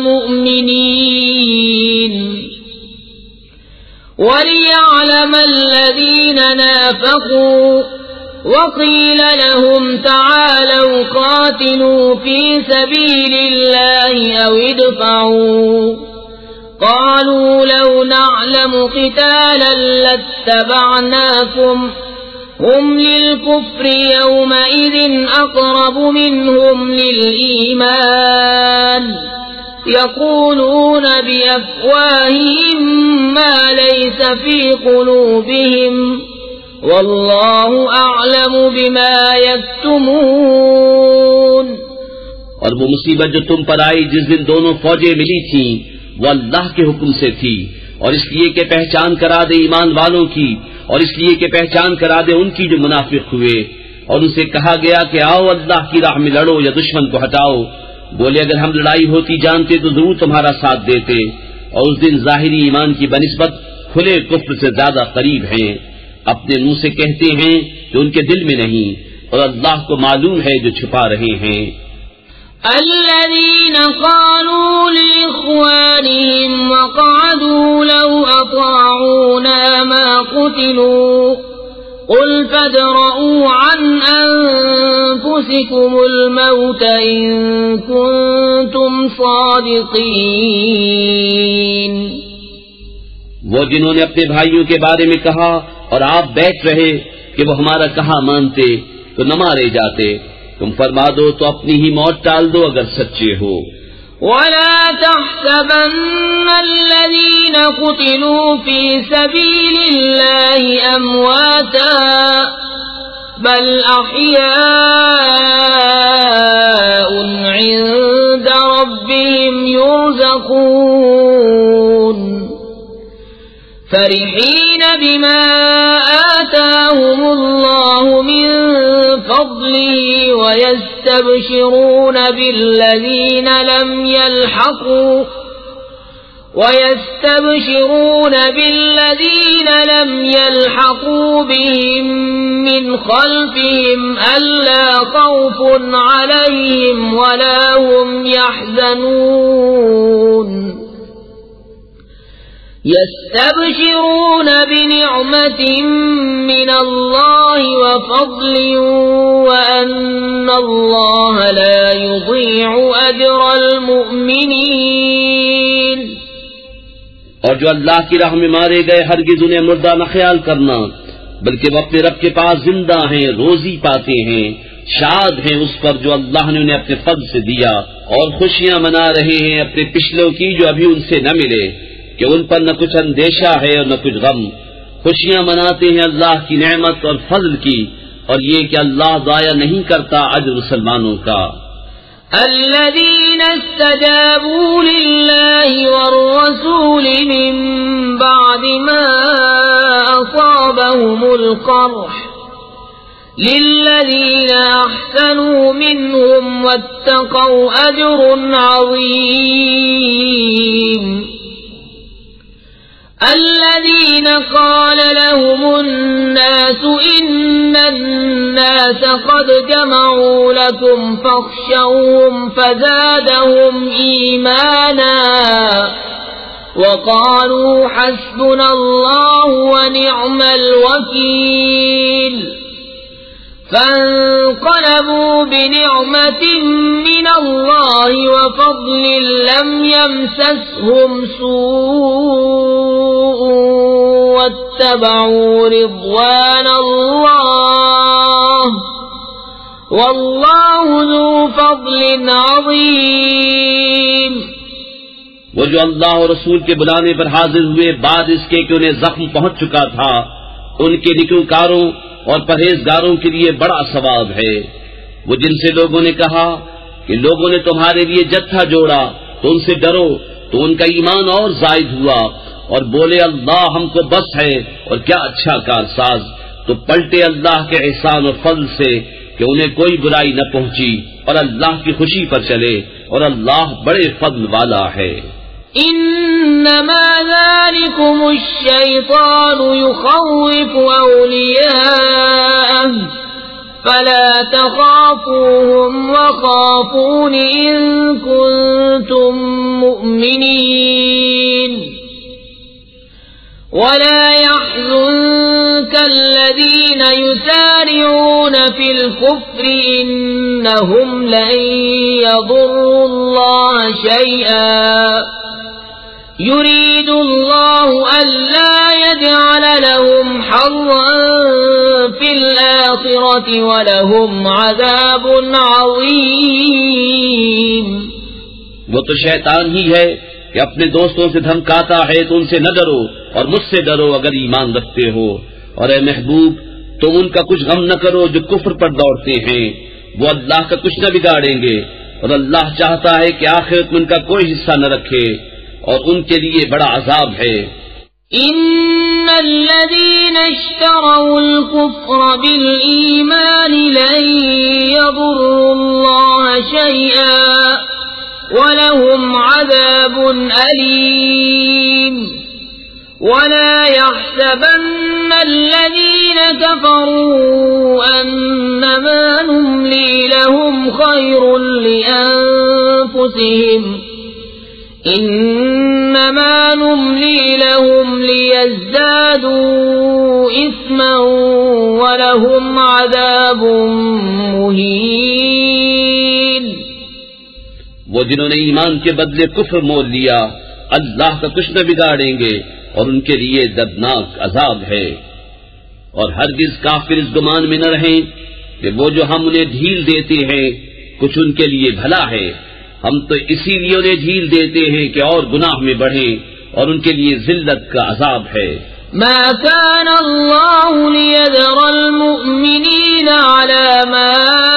الذين نافقوا وقيل لهم تعالوا قاتلوا في سبيل الله أو ادفعوا قالوا لو نعلم قتالا لاتبعناكم هم للكفر يومئذ أقرب منهم للإيمان يقولون بأفواههم ما ليس في قلوبهم واللہ اعلم بما یکتمون۔ اور وہ مصیبت جو تم پر آئی جس دن دونوں فوجیں ملی تھیں وہ اللہ کے حکم سے تھی، اور اس لیے کہ پہچان کرا دے ایمان والوں کی، اور اس لیے کہ پہچان کرا دے ان کی جو منافق ہوئے، اور ان سے کہا گیا کہ آؤ اللہ کی راہ میں لڑو یا دشمن کو ہٹاؤ۔ بولے اگر ہم لڑائی ہوتی جانتے تو ضرور تمہارا ساتھ دیتے، اور اس دن ظاہری ایمان کی بنسبت کھلے کفر سے زیادہ قریب ہیں۔ اپنے منہ سے کہتے ہیں جو ان کے دل میں نہیں، اور اللہ کو معلوم ہے جو چھپا رہے ہیں۔ الذين قالوا لإخوانهم وقعدوا لو أطاعونا ما قتلوا قل فادرءوا عن أنفسكم الموت إن كنتم صادقين۔ وہ جنہوں نے اپنے بھائیوں کے بارے میں کہا اور آپ بیٹھ رہے کہ وہ ہمارا کہا مانتے تو نہ مارے جاتے، تم فرما دو تو اپنی ہی موت ٹال دو اگر سچے ہو۔ ولا تحسبن الذين قتلوا في سبيل الله أمواتا بل أحياء عند ربهم يرزقون فرحين بما آتاهم الله من فضله ويستبشرون بالذين لم يلحقوا بهم من خلفهم ألا خوف عليهم ولا هم يحزنون يستبشرون بنعمة من الله وفضل وأن الله لا يضيع أجر المؤمنين۔ اور جو اللہ کی راہ میں مارے گئے ہرگز انہیں مردہ نہ خیال کرنا، بلکہ وہ اپنے رب کے پاس زندہ ہیں، روزی پاتے ہیں، شاد ہیں اس پر جو اللہ نے انہیں اپنے فضل سے دیا، اور خوشیاں منا رہے ہیں اپنے پچھلوں کی جو ابھی ان سے نہ ملے، کہ ان پر نہ کچھ اندیشہ ہے اور نہ کچھ غم۔ خوشیاں مناتے ہیں اللہ کی نعمت اور فضل کی، اور یہ کہ اللہ ضائع نہیں کرتا اجر مسلمانوں کا۔ الذين استجابوا لله والرسول من بعد ما أصابهم القرح للذين أحسنوا منهم واتقوا أجر عظيم۔ الذين قال لهم الناس إن الناس قد جمعوا لكم فاخشوهم فزادهم إيمانا وقالوا حسبنا الله ونعم الوكيل فانقلبوا بنعمة من الله وفضل لم يمسسهم سوء واتبعوا رضوان الله والله ذو فضل عظيم۔ وہ جو اللہ اور رسول کے بلانے پر حاضر ہوئے بعد اس کے کہ انہیں زخم پہنچ چکا تھا، ان کے نیکوکاروں اور پرہیزگاروں کے لیے بڑا ثواب ہے۔ وہ جن سے لوگوں نے کہا کہ لوگوں نے تمہارے لیے جتھا جوڑا تو ان سے ڈرو، تو ان کا ایمان اور زائد ہوا، اور بولے اللہ ہم کو بس ہے اور کیا اچھا کارساز، تو پلٹے اللہ کے احسان اور فضل سے کہ انہیں کوئی برائی نہ پہنچی، اور اللہ کی خوشی پر چلے، اور اللہ بڑے فضل والا ہے۔ إنما ذلكم الشيطان يخوف أولياءه فلا تخافوهم وخافون إن كنتم مؤمنين ولا يحزنك الذين يسارعون في الكفر إنهم لن يضروا الله شيئا يريد الله ألا يجعل لهم حظا في الآخرة ولهم عذاب عظيم۔ وہ تو شیطان ہی ہے کہ اپنے دوستوں سے دھمکاتا ہے تو ان سے نہ ڈرو اور مجھ سے ڈرو اگر ایمان رکھتے ہو، اور اے محبوب تم ان کا کچھ غم نہ کرو جو کفر پر دوڑتے ہیں، وہ اللہ کا کچھ نہ بگاڑیں گے، اور اللہ چاہتا ہے کہ آخرت میں ان کا کوئی حصہ نہ رکھے، اور ان کے لیے بڑا عذاب ہے۔ ان الذين اشتروا الكفر بالإيمان لن يضروا الله شيئا ولهم عذاب أليم ولا يحسبن الذين كفروا أنما نملي لهم خير لأنفسهم إنما نملي لهم ليزدادوا إثما ولهم عذاب مهين۔ وہ جنہوں نے ایمان کے بدلے کفر مول لیا اللہ کا کچھ نہ بگاڑیں گے، اور ان کے لیے دردناک عذاب ہے۔ اور ہرگز کافر اس گمان میں نہ رہیں کہ وہ جو ہم انہیں ڈھیل دیتے ہیں کچھ ان کے لیے بھلا ہے، ہم تو اسی لیے انہیں ڈھیل دیتے ہیں کہ اور گناہ میں بڑھیں، اور ان کے لیے ذلت کا عذاب ہے۔ ما كان الله ليذر المؤمنين على ما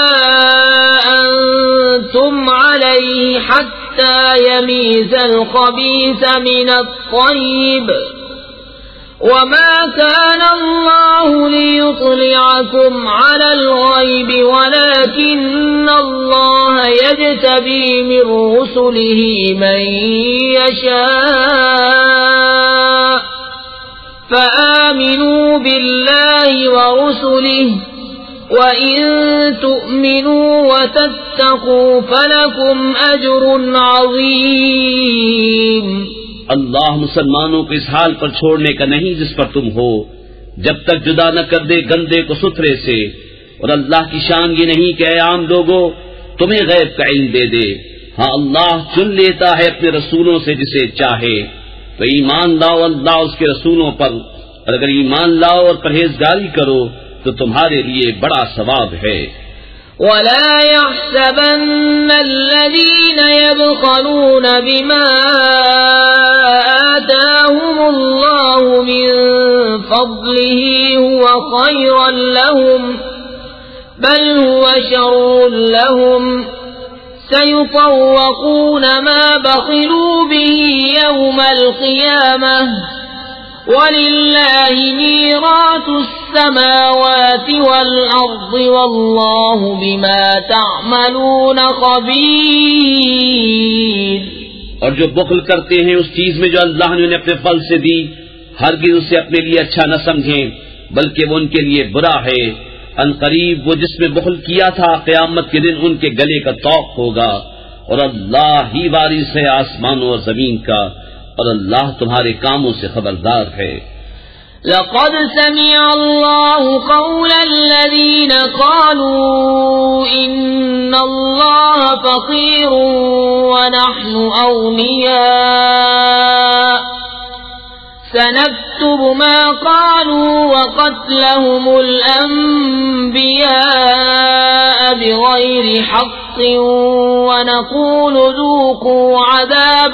أنتم عليه حتى يميز الخبيث من الطيب وما كان الله ليطلعكم على الغيب ولكن الله يجتبي من رسله من يشاء فآمنوا بالله ورسله وإن تؤمنوا وتتقوا فلكم أجر عظيم۔ اللہ مسلمانوں کو اس حال پر چھوڑنے کا نہیں جس پر تم ہو، جب تک جدا نہ کر دے گندے کو ستھرے سے، اور اللہ کی شان یہ نہیں کہ اے عام لوگوں تمہیں غیب کا علم دے دے، ہاں اللہ چن لیتا ہے اپنے رسولوں سے جسے چاہے۔ تو ایمان لاؤ اللہ اس کے رسولوں پر، اور اگر ایمان لاؤ اور پرہیزگاری کرو تو تمہارے لیے بڑا ثواب ہے۔ ولا يحسبن الذين يبخلون بما آتاهم الله من فضله هو خيرا لهم بل هو شر لهم سيطوقون ما بخلوا به يوم القيامة وَلِلَّهِ مِيرَاثُ السَّمَاوَاتِ وَالْأَرْضِ وَاللَّهُ بِمَا تَعْمَلُونَ خَبِيرٌ۔ اور جو بخل کرتے ہیں اس چیز میں جو اللہ نے انہیں اپنے فضل سے دی، ہرگز اسے اپنے لیے اچھا نہ سمجھیں بلکہ وہ ان کے لیے برا ہے۔ ان قریب وہ جس میں بخل کیا تھا قیامت کے دن ان کے گلے کا طوق ہوگا، اور اللہ ہی وارث ہے آسمانوں اور زمین کا، اور اللہ تمہارے کاموں سے خبردار ہے۔ لقد سمع الله قول الذين قالوا إن الله فقير ونحن أغنياء سنكتب ما قالوا وقتلهم الأنبياء بغير حق ونقول ذوقوا عذاب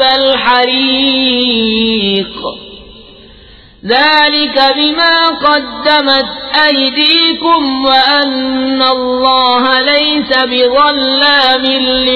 الحريق ذلك بما قدمت أيديكم وأن الله ليس بظلام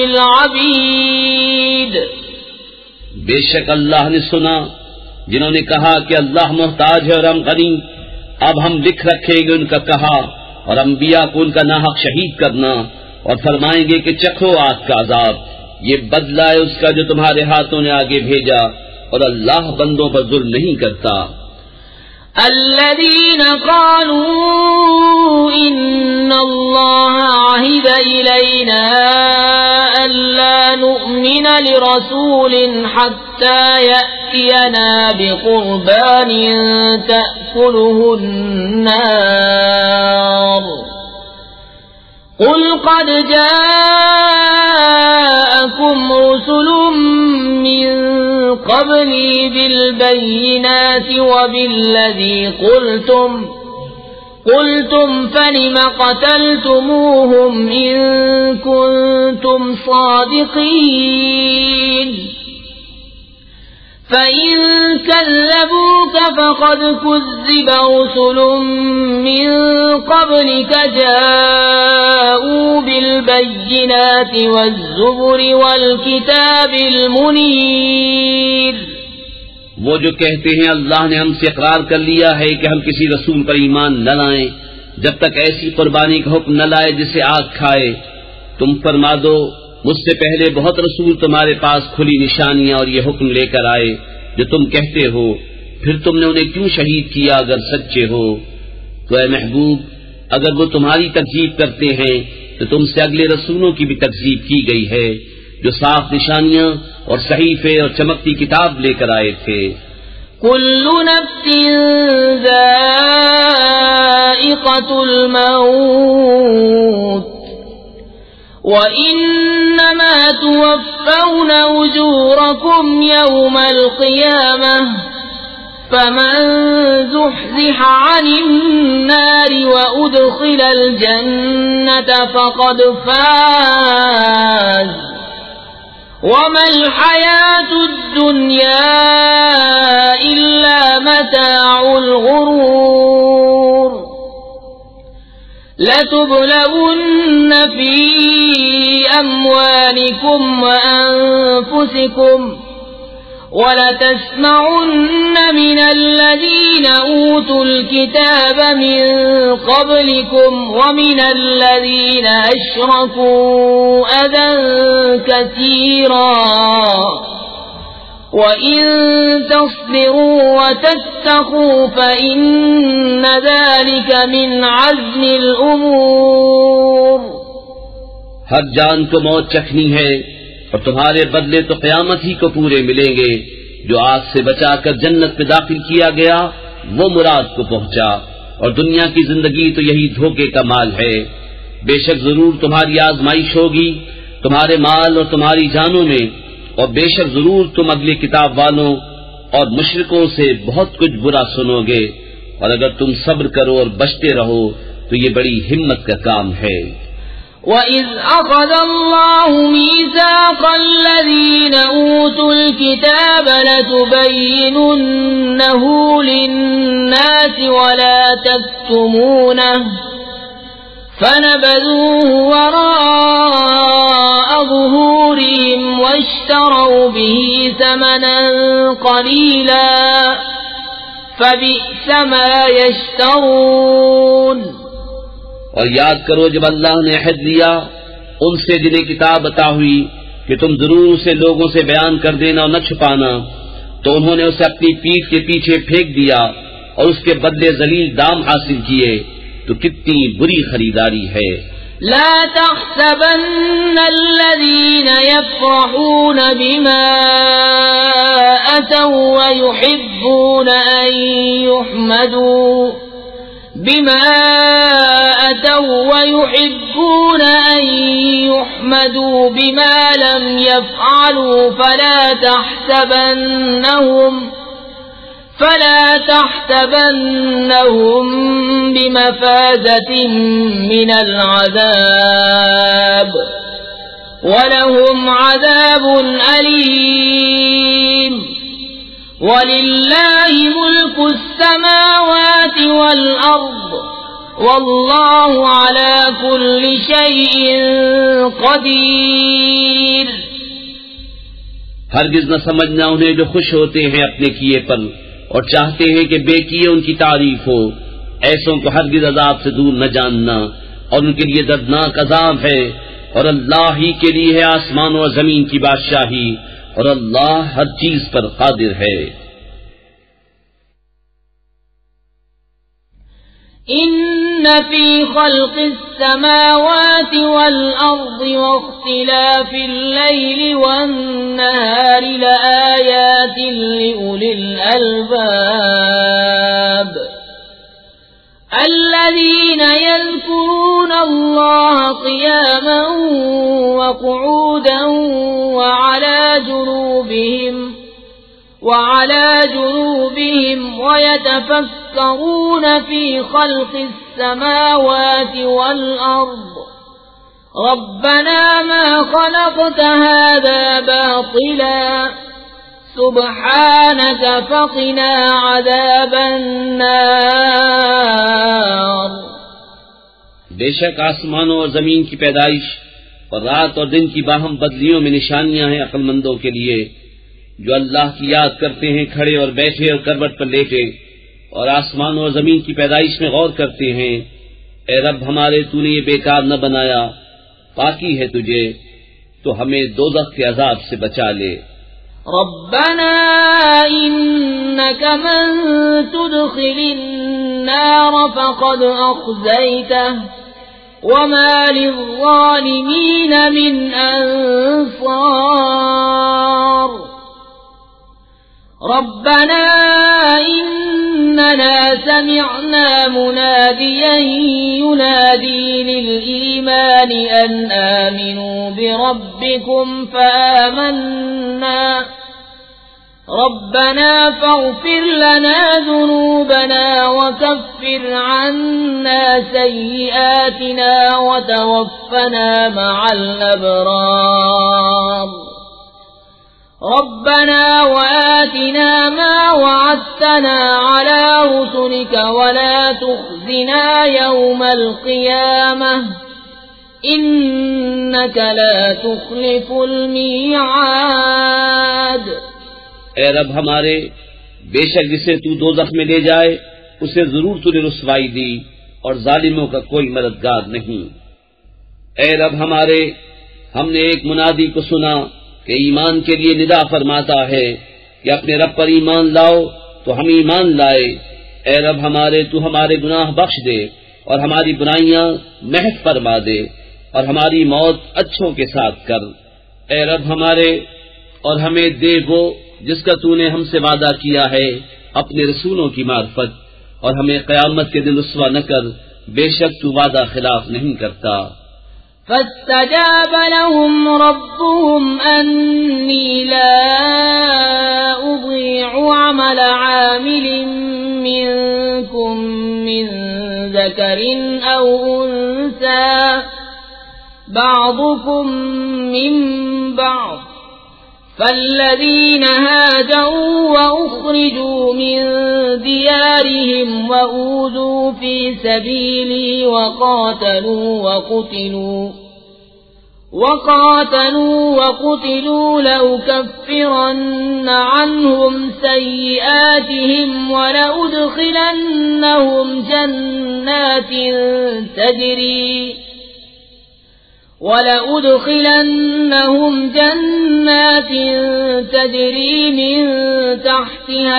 للعبيد۔ بے شک اللہ نے سنا جنہوں نے کہا کہ اللہ محتاج ہے اور ہم غنی، اب ہم لکھ رکھیں گے ان کا کہا اور انبیاء کو ان کا ناحق شہید کرنا، اور فرمائیں گے کہ چکھو آگ کا عذاب، یہ بدلہ ہے اس کا جو تمہارے ہاتھوں نے آگے بھیجا، اور اللہ بندوں پر ظلم نہیں کرتا۔ الذين قالوا إن الله عهد إلينا ألا نؤمن لرسول حتى يأتينا بقربان تأكله النار قل قد جاءكم رسل من قبلي بالبينات وبالذي قلتم فلم قتلتموهم إن كنتم صادقين فإن كذبوك فقد كذب رسل من قبلك جاءوا بالبينات والزبر والكتاب المنير۔ وہ جو کہتے ہیں اللہ نے ہم سے اقرار کر لیا ہے کہ ہم کسی رسول پر ایمان نہ لائیں جب تک ایسی قربانی کا حکم نہ لائے جسے آگ کھائے، تم فرما دو مجھ سے پہلے بہت رسول تمہارے پاس کھلی نشانیاں اور یہ حکم لے کر آئے جو تم کہتے ہو، پھر تم نے انہیں کیوں شہید کیا اگر سچے ہو؟ تو اے محبوب اگر وہ تمہاری تکذیب کرتے ہیں تو تم سے اگلے رسولوں کی بھی تکذیب کی گئی ہے جو صاف نشانیاں اور صحیفے اور چمکتی کتاب لے کر آئے تھے۔ كل نفس ذائقة الموت وإنما توفون أجوركم يوم القيامة فمن زحزح عن النار وأدخل الجنة فقد فاز وما الحياة الدنيا إلا متاع الغرور لتبلون في أموالكم وأنفسكم وَلَتَسْمَعُنَّ مِنَ الَّذِينَ أُوتُوا الْكِتَابَ مِنْ قَبْلِكُمْ وَمِنَ الَّذِينَ أَشْرَكُوا أَذًى كَثِيرًا وَإِنْ تَصْبِرُوا وَتَتَّقُوا فَإِنَّ ذَلِكَ مِنْ عَزْمِ الْأُمُورِ ہر جان کو موت چکھنی ہے اور تمہارے بدلے تو قیامت ہی کو پورے ملیں گے. جو آگ سے بچا کر جنت میں داخل کیا گیا وہ مراد کو پہنچا، اور دنیا کی زندگی تو یہی دھوکے کا مال ہے. بے شک ضرور تمہاری آزمائش ہوگی تمہارے مال اور تمہاری جانوں میں، اور بے شک ضرور تم اگلی کتاب والوں اور مشرکوں سے بہت کچھ برا سنو گے، اور اگر تم صبر کرو اور بچتے رہو تو یہ بڑی ہمت کا کام ہے. وَإِذْ أَخَذَ اللَّهُ مِيثَاقَ الَّذِينَ أُوتُوا الْكِتَابَ لَتُبَيِّنُنَّهُ لِلنَّاسِ وَلَا تَكْتُمُونَهُ فَنَبَذُوهُ وَرَاءَ ظُهُورِهِمْ وَاشْتَرَوْا بِهِ ثَمَنًا قَلِيلًا فَبِئْسَ مَا يَشْتَرُونَ. اور یاد کرو جب اللہ نے عہد لیا ان سے جنہیں کتاب عطا ہوئی کہ تم ضرور اسے لوگوں سے بیان کر دینا اور نہ چھپانا، تو انہوں نے اسے اپنی پیٹھ کے پیچھے پھینک دیا اور اس کے بدلے ذلیل دام حاصل کیے. تو کتنی بری خریداری ہے. لا تحسبن الذين يفرحون بما أتوا ويحبون أن يحمدوا بما لم يفعلوا فلا تحسبنهم بمفازة من العذاب ولهم عذاب أليم. وَلِلَّهِ مُلْكُ السَّمَاوَاتِ وَالْأَرْضِ وَاللَّهُ عَلَى كُلِّ شَيْءٍ قَدِيرٌ. ہرگز نہ سمجھنا انہیں جو خوش ہوتے ہیں اپنے کیے پر اور چاہتے ہیں کہ بے کیے ان کی تعریف ہو، ایسوں کو ہرگز عذاب سے دور نہ جاننا، اور ان کے لیے دردناک عذاب ہے. اور اللہ ہی کے لیے ہے آسمان و زمین کی بادشاہی، اور اللہ ہر چیز پر قادر ہے. إن في خلق السماوات والأرض واختلاف الليل والنهار لآيات لأولي الألباب الذين يذكرون الله قياما وقعودا وعلى جنوبهم ويتفكرون في خلق السماوات والأرض ربنا ما خلقت هذا باطلا سبحانك فقنا عذاب النار. بے شک آسمانوں اور زمین کی پیدائش اور رات اور دن کی باہم بدلیوں میں نشانیاں ہیں عقل مندوں کے لیے، جو اللہ کی یاد کرتے ہیں کھڑے اور بیٹھے اور کروٹ پر لیٹے، اور آسمانوں اور زمین کی پیدائش میں غور کرتے ہیں. اے رب ہمارے تو نے یہ بیکار نہ بنایا، پاکی ہے تجھے، تو ہمیں دوزخ کے عذاب سے بچا لے. ربنا إنك من تدخل النار فقد أخزيته وما للظالمين من أنصار. ربنا إننا سمعنا مناديا ينادي للإيمان أن آمنوا بربكم فآمنا ربنا فاغفر لنا ذنوبنا وكفر عنا سيئاتنا وتوفنا مع الأبرار ربنا وآتنا ما وعدتنا على رسلك ولا تخزنا يوم القيامة إنك لا تخلف الميعاد۔ اے رب ہمارے، بے شک جسے تو دوزخ میں لے جائے اسے ضرور تو نے رسوائی دی اور ظالموں کا کوئی مددگار نہیں۔ اے رب ہمارے، ہم نے ایک منادی کو سنا کہ ایمان کے لیے ندا فرماتا ہے کہ اپنے رب پر ایمان لاؤ، تو ہم ایمان لائے۔ اے رب ہمارے، تو ہمارے گناہ بخش دے اور ہماری برائیاں محو فرما دے اور ہماری موت اچھوں کے ساتھ کر۔ اے رب ہمارے، اور ہمیں دے وہ جس کا تو نے ہم سے وعدہ کیا ہے اپنے رسولوں کی معرفت، اور ہمیں قیامت کے دن رسوا نہ کر، بے شک تو وعدہ خلاف نہیں کرتا۔ فاستجاب لهم ربهم أني لا أضيع عمل عامل منكم من ذكر أو أنثى بعضكم من بعض، فالذين هاجروا وأخرجوا من ديارهم وأوذوا في سبيلي وقاتلوا لأكفرن عنهم سيئاتهم ولأدخلنهم جنات تجري من تحتها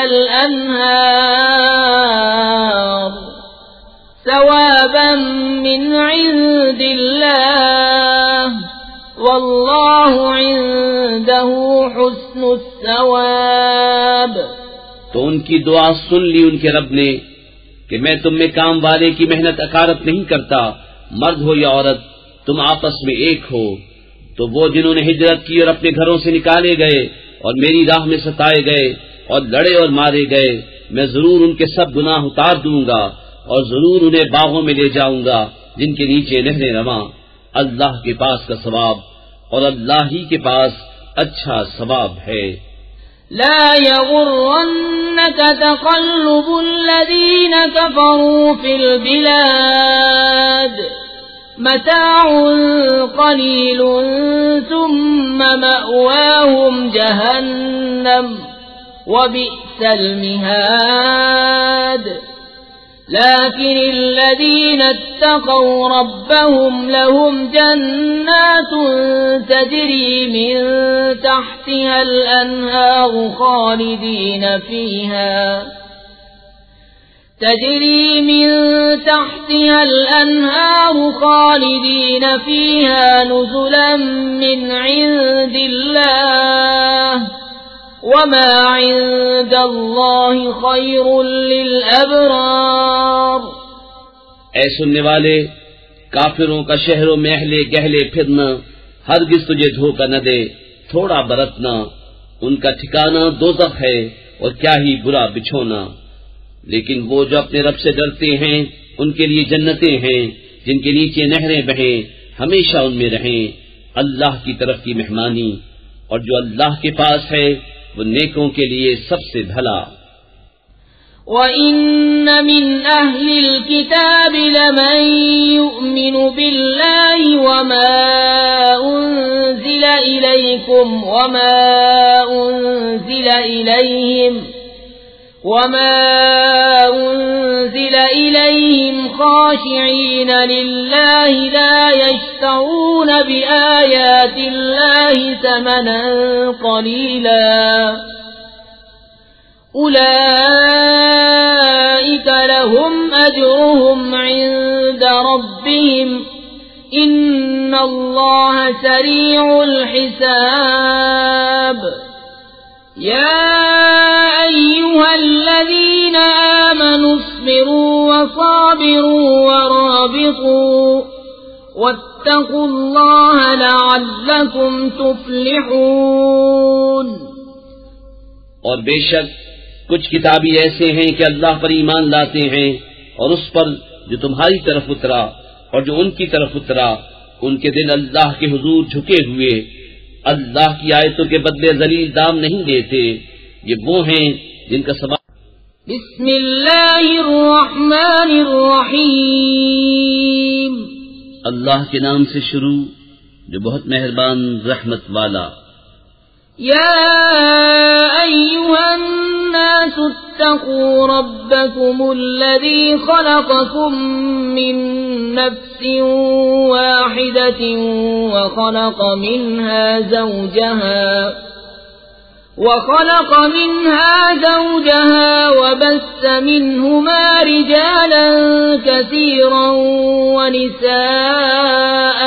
الأنهار ثوابا من عند الله والله عنده حسن الثواب۔ تو ان کی دعا سن لی ان کے رب نے کہ میں تم میں کام والے کی محنت اکارت نہیں کرتا، مرد ہو یا عورت تم آپس میں ایک ہو۔ تو وہ جنہوں نے ہجرت کی اور اپنے گھروں سے نکالے گئے اور میری راہ میں ستائے گئے اور لڑے اور مارے گئے، میں ضرور ان کے سب گناہ اتار دوں گا اور ضرور انہیں باغوں میں لے جاؤں گا جن کے نیچے نہریں رواں۔ اللہ کے پاس کا ثواب اور اللہ ہی کے پاس اچھا ثواب ہے۔ لا يغرنك تقلب الذين كفروا في البلاد متاع قليل ثم مأواهم جهنم وبئس المهاد۔ لكن الذين اتقوا ربهم لهم جنات تجري من تحتها الأنهار خالدين فيها نزلا من عند الله وما عند الله خير للأبرار۔ اے سننے والے، کافروں کا شہروں میں اہل گہلے پھرنا ہرگز تجھے دھوکہ نہ دے، تھوڑا برتنا، ان کا ٹھکانہ دوزخ ہے اور کیا ہی برا بچھونا۔ لیکن وہ جو اپنے رب سے ڈرتے ہیں ان کے لیے جنتیں ہیں جن کے نیچے نہریں بہیں، ہمیشہ ان میں رہیں، اللہ کی طرف کی مہمانی، اور جو اللہ کے پاس ہے وہ نیکوں کے لیے سب سے بھلا۔ وَإِنَّ مِنْ أَهْلِ الْكِتَابِ لَمَنْ يُؤْمِنُ بِاللَّهِ وَمَا أُنْزِلَ إِلَيْكُمْ وَمَا أُنْزِلَ إِلَيْهِمْ خَاشِعِينَ لِلَّهِ لَا يَشْتَرُونَ بِآيَاتِ اللَّهِ ثَمَنًا قَلِيلًا أُولَئِكَ لَهُمْ أَجْرُهُمْ عِندَ رَبِّهِمْ إِنَّ اللَّهَ سَرِيعُ الْحِسَابِ۔ يَا أَيُّهَا الَّذِينَ آمَنُوا اصْبِرُوا وَصَابِرُوا وَرَابِطُوا وَاتَّقُوا اللَّهَ لَعَلَّكُمْ تُفْلِحُونَ۔ اور بے شک کچھ کتابی ایسے ہیں کہ اللہ پر ایمان لاتے ہیں اور اس پر جو تمہاری طرف اترا اور جو ان کی طرف اترا، ان کے دل اللہ کے حضور جھکے ہوئے، اللہ کی آیتوں کے بدلے ذلیل دام نہیں دیتے۔ یہ وہ ہیں جن کا سبب۔ بسم اللہ الرحمن الرحیم، اللہ کے نام سے شروع جو بہت مہربان رحمت والا۔ یا ایھا الناس اتقوا ربکم الذی خلقکم من نفس واحدة وخلق منها زوجها وبث منهما رجالا كثيرا ونساء،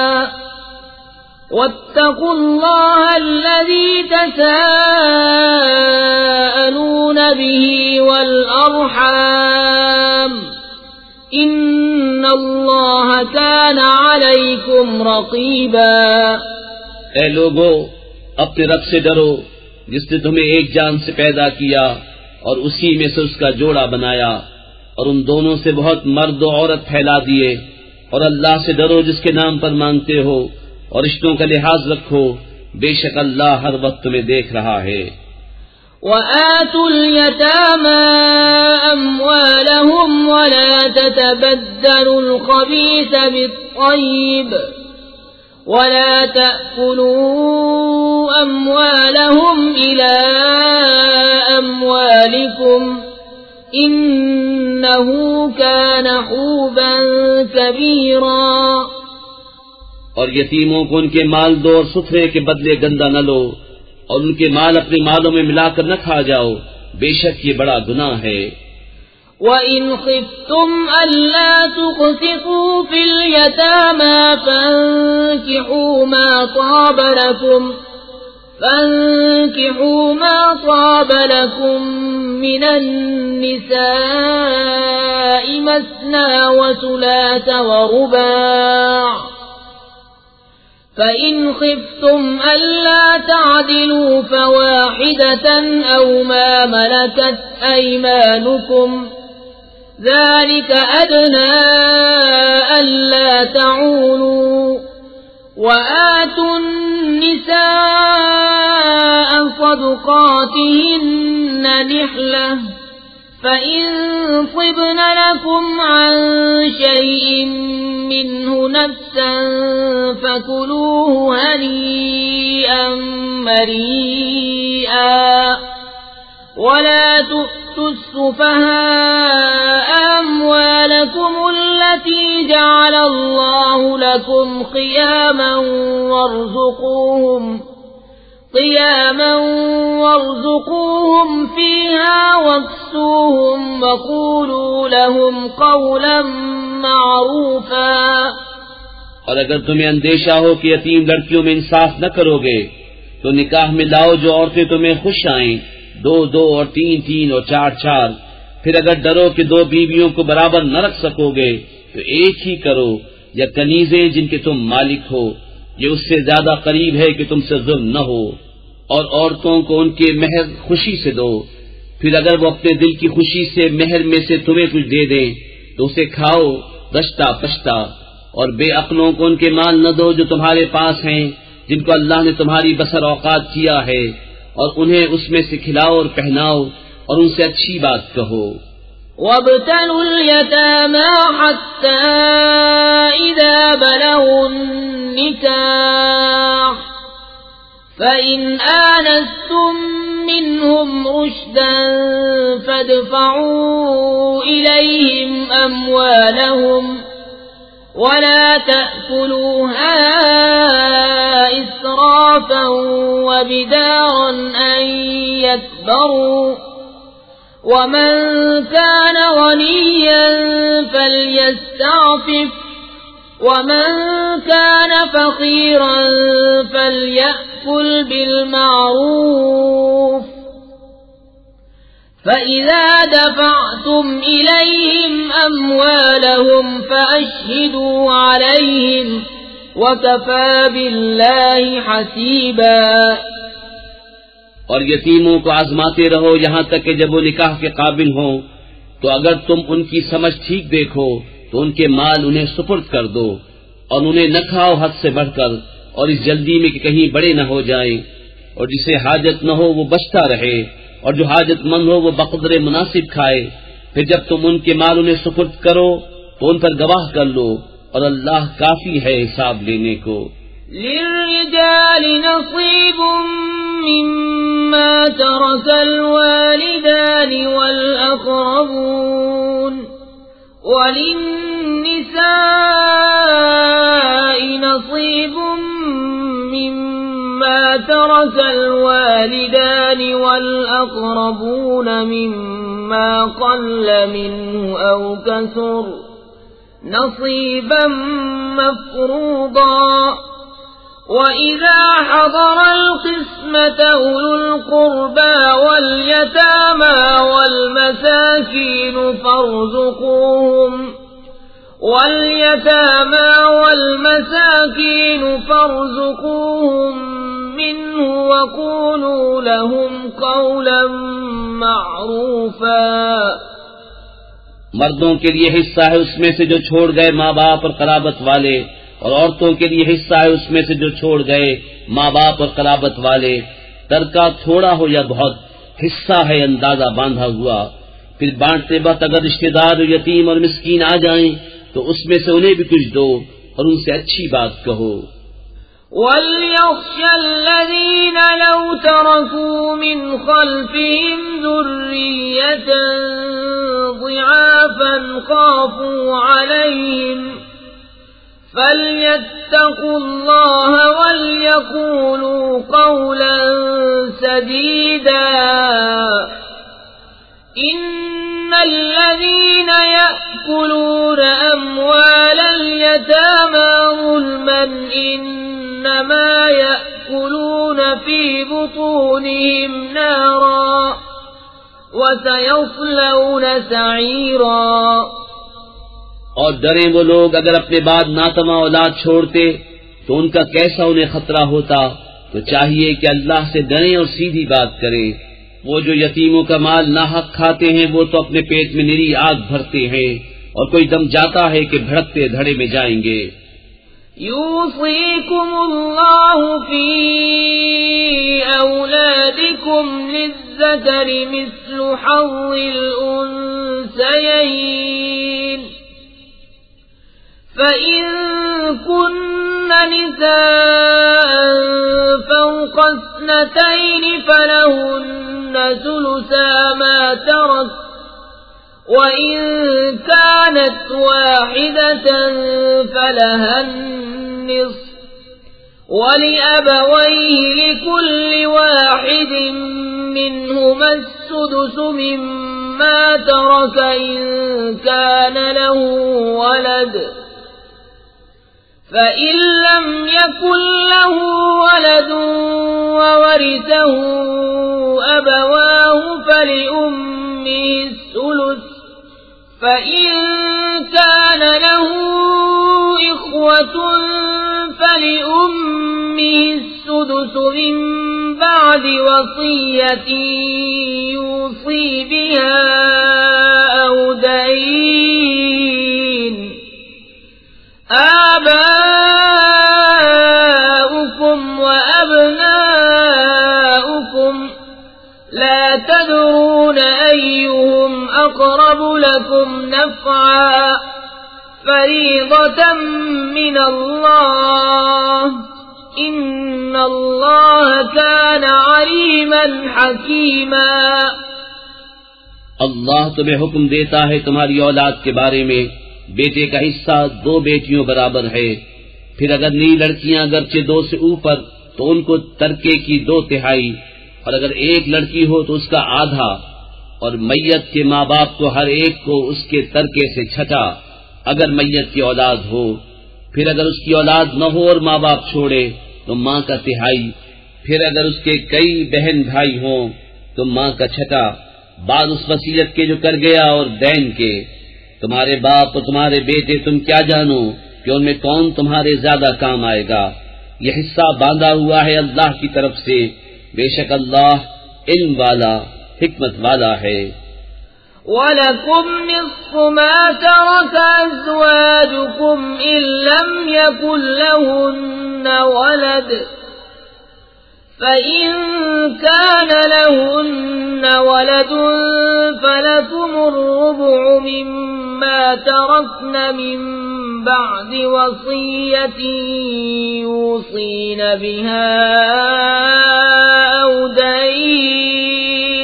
واتقوا الله الذي تساءلون به والأرحام ان اللہ کان علیکم رقیبا۔ اے لوگو، اپنے رب سے ڈرو جس نے تمہیں ایک جان سے پیدا کیا اور اسی میں سے اس کا جوڑا بنایا اور ان دونوں سے بہت مرد و عورت پھیلا دیے، اور اللہ سے ڈرو جس کے نام پر مانگتے ہو اور رشتوں کا لحاظ رکھو، بے شک اللہ ہر وقت تمہیں دیکھ رہا ہے۔ وآتوا اليتامى أموالهم ولا تتبدلوا الخبيث بالطيب ولا تأكلوا أموالهم إلى أموالكم إنه كان حوبا كبيرا۔ اور یتیموں کو ان کے مال دو اور ستھرے کے بدلے گندہ نہ لو، اور ان کے مال اپنے مالوں میں ملا کر نہ کھا جاؤ، بے شک یہ بڑا گناہ ہے۔ وَإِنْ خِفْتُمْ أَلَّا تُقْسِطُوا فِي الْيَتَامَى فَانكِحُوا مَا طَابَ لَكُم مِّنَ النِّسَاءِ مَثْنَىٰ وَثُلَاثَ وَرُبَاعَ، فَإِنْ خِفْتُمْ أَلَّا تَعْدِلُوا فَوَاحِدَةً أَوْ مَا مَلَكَتْ أَيْمَانُكُمْ ذَلِكَ أَدْنَىٰ أَلَّا تَعُولُوا۔ وَآتُوا النِّسَاءَ صَدُقَاتِهِنَّ نِحْلَةً فَإِن طِبْنَ لَكُمْ عَن شَيْءٍ مِّنْهُ نَفْسًا فَكُلُوهُ هَنِيئًا مَّرِيئًا، وَلَا تُؤْتُوا السُّفَهَاءَ أَمْوَالَكُمُ الَّتِي جَعَلَ اللَّهُ لَكُمْ قِيَامًا وارزقوهم فيها واكسوهم وقولوا لهم قولا معروفا۔ اور اگر تمہیں اندیشہ ہو کہ یتیم لڑکیوں میں انصاف نہ کرو گے تو نکاح میں لاؤ جو عورتیں تمہیں خوش آئیں، 2 2 اور 3 3 اور 4 4۔ پھر اگر ڈرو کہ 2 بیویوں کو برابر نہ رکھ سکو گے تو ایک ہی کرو، یا کنیزیں جن کے تم مالک ہو، یہ اس سے زیادہ قریب ہے کہ تم سے ظلم نہ ہو۔ اور عورتوں کو ان کے مہر خوشی سے دو، پھر اگر وہ اپنے دل کی خوشی سے مہر میں سے تمہیں کچھ دے دیں تو اسے کھاؤ رشتہ پشتہ، اور بے عقلوں کو ان کے مال نہ دو جو تمہارے پاس ہیں، جن کو اللہ نے تمہاری بسر اوقات کیا ہے، اور انہیں اس میں سے کھلاؤ اور پہناؤ اور ان سے اچھی بات کہو۔ وَابْتَلُوا الْيَتَامَى حَتَّى إِذَا بَلَغُوا النِّكَاحَ فَإِنْ آنَسْتُمْ مِنْهُمْ رُشْدًا فَادْفَعُوا إِلَيْهِمْ أَمْوَالَهُمْ وَلَا تَأْكُلُوهَا إِسْرَافًا وَبِدَارًا أَنْ يَكْبَرُوا، وَمَنْ كَانَ غَنِيًّا فَلْيَسْتَعْفِفْ وَمَنْ كَانَ فَقِيرًا فَلْيَأْكُلْ بِالْمَعْرُوفِ، فَإِذَا دَفَعْتُمْ إِلَيْهِمْ أَمْوَالَهُمْ فَأَشْهِدُوا عَلَيْهِمْ وَكَفَى بِاللَّهِ حَسِيبًا۔ اور یتیموں کو آزماتے رہو یہاں تک کہ جب وہ نکاح کے قابل ہوں، تو اگر تم ان کی سمجھ ٹھیک دیکھو تو ان کے مال انہیں سپرد کر دو، اور انہیں نہ کھاؤ حد سے بڑھ کر، اور اس جلدی میں کہ کہیں بڑے نہ ہو جائیں، اور جسے حاجت نہ ہو وہ بچتا رہے، اور جو حاجت مند ہو وہ بقدر مناسب کھائے۔ پھر جب تم ان کے مال انہیں سپرد کرو تو ان پر گواہ کر لو، اور اللہ کافی ہے حساب لینے کو۔ للرجال نصيب مما ترك الوالدان والأقربون وللنساء نصيب مما ترك الوالدان والأقربون مما قل منه أو كثر نصيبا مفروضا وَإِذَا حَضَرَ الْقِسْمَةَ أُولُو الْقُرْبَى وَالْيَتَامَى وَالْمَسَاكِينُ فَارْزُقُوهُم مِّنْهُ وَقُولُوا لَهُمْ قَوْلًا مَّعْرُوفًا۔ مردوں کے لیے حصہ ہے اس میں سے جو چھوڑ گئے ماں باپ اور قرابت والے، اور عورتوں کے لیے حصہ ہے اس میں سے جو چھوڑ گئے ماں باپ اور قرابت والے، ترکہ تھوڑا ہو یا بہت، حصہ ہے اندازہ باندھا ہوا۔ پھر بانٹتے وقت اگر رشتہ دار یتیم اور مسکین آ جائیں تو اس میں سے انہیں بھی کچھ دو اور ان سے اچھی بات کہو۔ وَلْيَخْشَ الَّذِينَ لَوْ تَرَكُوا مِنْ خَلْفِهِمْ ذُرِّيَّةً ضِعَافًا خَافُوا عَلَيْهِمْ فَلْيَتَّقُوا اللَّهَ وَلْيَقُولُوا قَوْلًا سَدِيدًا۔ إِنَّ الَّذِينَ يَأْكُلُونَ أَمْوَالَ الْيَتَامَى ظُلْمًا إِنَّمَا يَأْكُلُونَ فِي بُطُونِهِمْ نَارًا وَسَيَصْلَوْنَ سَعِيرًا۔ اور ڈریں وہ لوگ اگر اپنے بعد ناتواں اولاد چھوڑتے تو ان کا کیسا انہیں خطرہ ہوتا، تو چاہیے کہ اللہ سے ڈریں اور سیدھی بات کریں۔ وہ جو یتیموں کا مال ناحق کھاتے ہیں وہ تو اپنے پیٹ میں نری آگ بھرتے ہیں، اور کوئی دم جاتا ہے کہ بھڑکتے دھڑے میں جائیں گے۔ یوصیکم اللہ فی اولادکم للذکر مثل حظ الانثیین فَإِن كُنَّ نِسَاءً فَوْقَ اثْنَتَيْنِ فَلَهُنَّ ثُلُثَا مَا تَرَكَ وَإِن كَانَتْ وَاحِدَةً فَلَهَا النِّصْفُ وَلِأَبَوَيْهِ لِكُلِّ وَاحِدٍ مِّنْهُمَا السُّدُسُ مِمَّا تَرَكَ إِن كَانَ لَهُ وَلَدٌ فَإِن لَّمْ يَكُن لَّهُ وَلَدٌ وَوَرِثَهُ أَبَوَاهُ فَلِأُمِّهِ الثُّلُثُ فَإِن كَانَ لَهُ إِخْوَةٌ فَلِأُمِّهِ السُّدُسُ مِن بَعْدِ وَصِيَّةٍ يُوصِي بِهَا أَوْ دَيْنٍ آباؤكم وأبناؤكم لا تدرون أيهم أقرب لكم نفعا فريضة من الله إن الله كان عليما حكيما۔ اللہ تمہیں حکم دیتا ہے تمہاری اولاد کے بارے میں، بیٹے کا حصہ 2 بیٹیوں برابر ہے، پھر اگر نئی لڑکیاں اگرچہ 2 سے اوپر تو ان کو ترکے کی 2/3، اور اگر ایک لڑکی ہو تو اس کا آدھا، اور میت کے ماں باپ کو ہر ایک کو اس کے ترکے سے 6 اگر میت کی اولاد ہو۔ پھر اگر اس کی اولاد نہ ہو اور ماں باپ چھوڑے تو ماں کا 1/3، پھر اگر اس کے کئی بہن بھائی ہوں تو ماں کا 6 بعد اس وصیت کے جو کر گیا اور دین کے۔ تمہارے باپ اور تمہارے بیٹے تم کیا جانو کہ ان میں کون تمہارے زیادہ کام آئے گا۔ یہ حصہ باندھا ہوا ہے اللہ کی طرف سے، بے شک اللہ علم والا حکمت والا ہے۔ وَلَكُمْ نِصْفُ مَا تَرَكَ أَزْوَاجُكُمْ إِن لَّمْ يَكُن لَّهُنَّ وَلَدٌ فَإِن كَانَ لَهُنَّ وَلَدٌ فَلَكُمُ الرُّبُعُ مِمَّا تَرَكْنَ مِن بَعْدِ وَصِيَّةٍ يُوصِينَ بِهَا أَوْ دَيْنٍ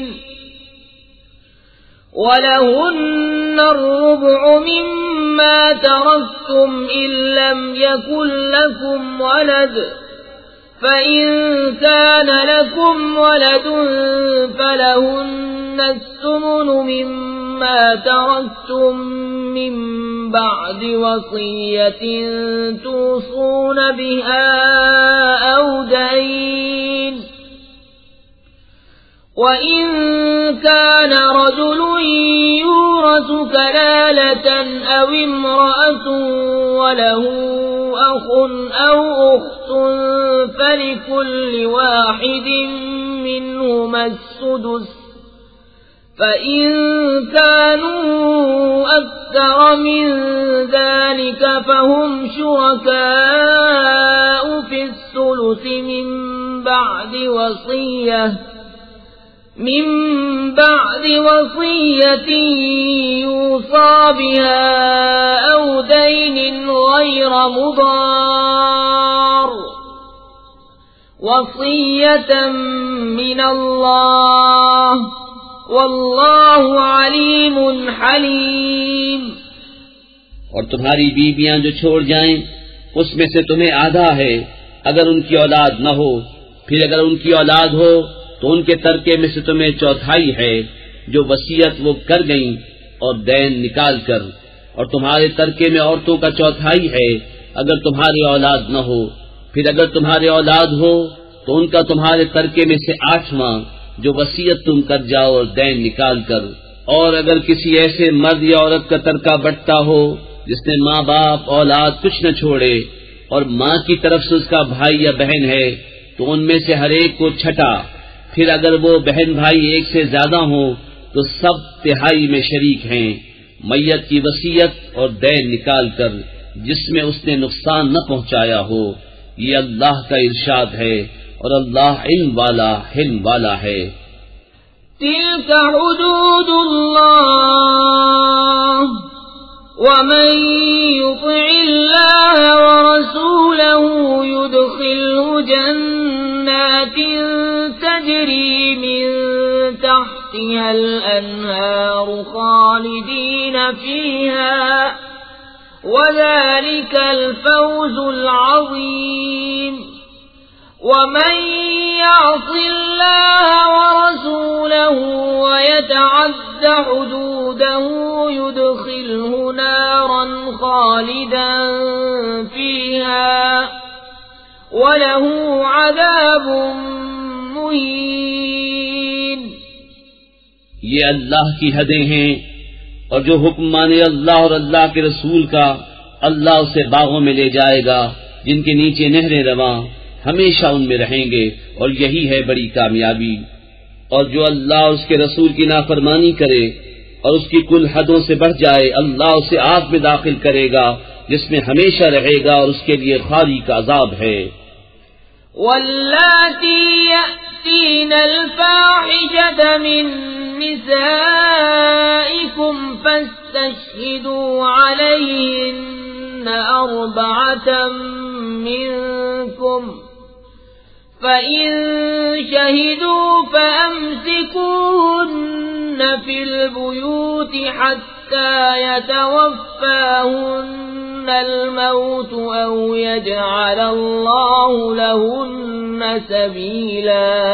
وَلَهُنَّ الرُّبُعُ مِمَّا تَرَكْتُمْ إِن لَّمْ يَكُن لَّكُمْ وَلَدٌ فَإِن كَانَ لَكُمْ وَلَدٌ فَلَهُنَّ الثُّمُنُ مِمَّا تَرَكْتُم مِّن بَعْدِ وَصِيَّةٍ تُوصُونَ بِهَا أَوْ دَيْنٍ وَإِن كَانَ رَجُلٌ يُورَثُ كَلَالَةً أَوْ امْرَأَةٌ وَلَهُ أَخٌ أَوْ أُخْتٌ فَلِكُلِّ وَاحِدٍ مِّنْهُمَا السُّدُسُ فَإِن كَانُوا أَكْثَرَ مِن ذَلِكَ فَهُمْ شُرَكَاءُ فِي الثُّلُثِ مِن بَعْدِ وَصِيَّةٍ يُوصَى بِهَا أَوْ دَيْنٍ غَيْرَ مُضَارٍّ وَصِيَّةً مِّنَ اللَّهِ وَاللَّهُ عَلِيمٌ حَلِيمٌ۔ اور تمہاری بیویاں جو چھوڑ جائیں اس میں سے تمہیں آدھا ہے اگر ان کی اولاد نہ ہو، پھر اگر ان کی اولاد ہو تو ان کے ترکے میں سے تمہیں چوتھائی ہے جو وصیت وہ کر گئیں اور دین نکال کر، اور تمہارے ترکے میں عورتوں کا چوتھائی ہے اگر تمہاری اولاد نہ ہو، پھر اگر تمہاری اولاد ہو تو ان کا تمہارے ترکے میں سے 8واں جو وصیت تم کر جاؤ اور دین نکال کر۔ اور اگر کسی ایسے مرد یا عورت کا ترکہ بٹتا ہو جس نے ماں باپ اولاد کچھ نہ چھوڑے اور ماں کی طرف سے اس کا بھائی یا بہن ہے تو ان میں سے ہر ایک کو چھٹا، پھر اگر وہ بہن بھائی ایک سے زیادہ ہوں تو سب تہائی میں شریک ہیں، میت کی وصیت اور دین نکال کر جس میں اس نے نقصان نہ پہنچایا ہو۔ یہ اللہ کا ارشاد ہے اور اللہ علم والا حلم والا ہے۔ تلك حدود الله ومن يطع الله ورسوله يدخله جنات تجري من تحتها الأنهار خالدين فيها وذلك الفوز العظيم ومن يعص الله ورسوله ويتعد حدوده يدخله نارا خالدا فيها وله عذاب مهين۔ یہ اللہ کی حدیں ہیں، اور جو حکم مانے اللہ اور اللہ کے رسول کا اللہ اسے باغوں میں لے جائے گا جن کے نیچے نہریں رواں، ہمیشہ ان میں رہیں گے، اور یہی ہے بڑی کامیابی۔ اور جو اللہ اور اس کے رسول کی نافرمانی کرے اور اس کی کل حدوں سے بڑھ جائے، اللہ اسے آگ میں داخل کرے گا جس میں ہمیشہ رہے گا، اور اس کے لیے خاری کا عذاب ہے۔ واللاتی یأتین الفاحشة من نسائکم فاستشہدوا علیہن 4 منکم فَإِن شَهِدُوا فَأَمْسِكُوهُنَّ فِي الْبُيُوتِ حَتَّى يَتَوَفَّاهُنَّ الْمَوْتُ أَوْ يَجْعَلَ اللَّهُ لَهُنَّ سَبِيلًا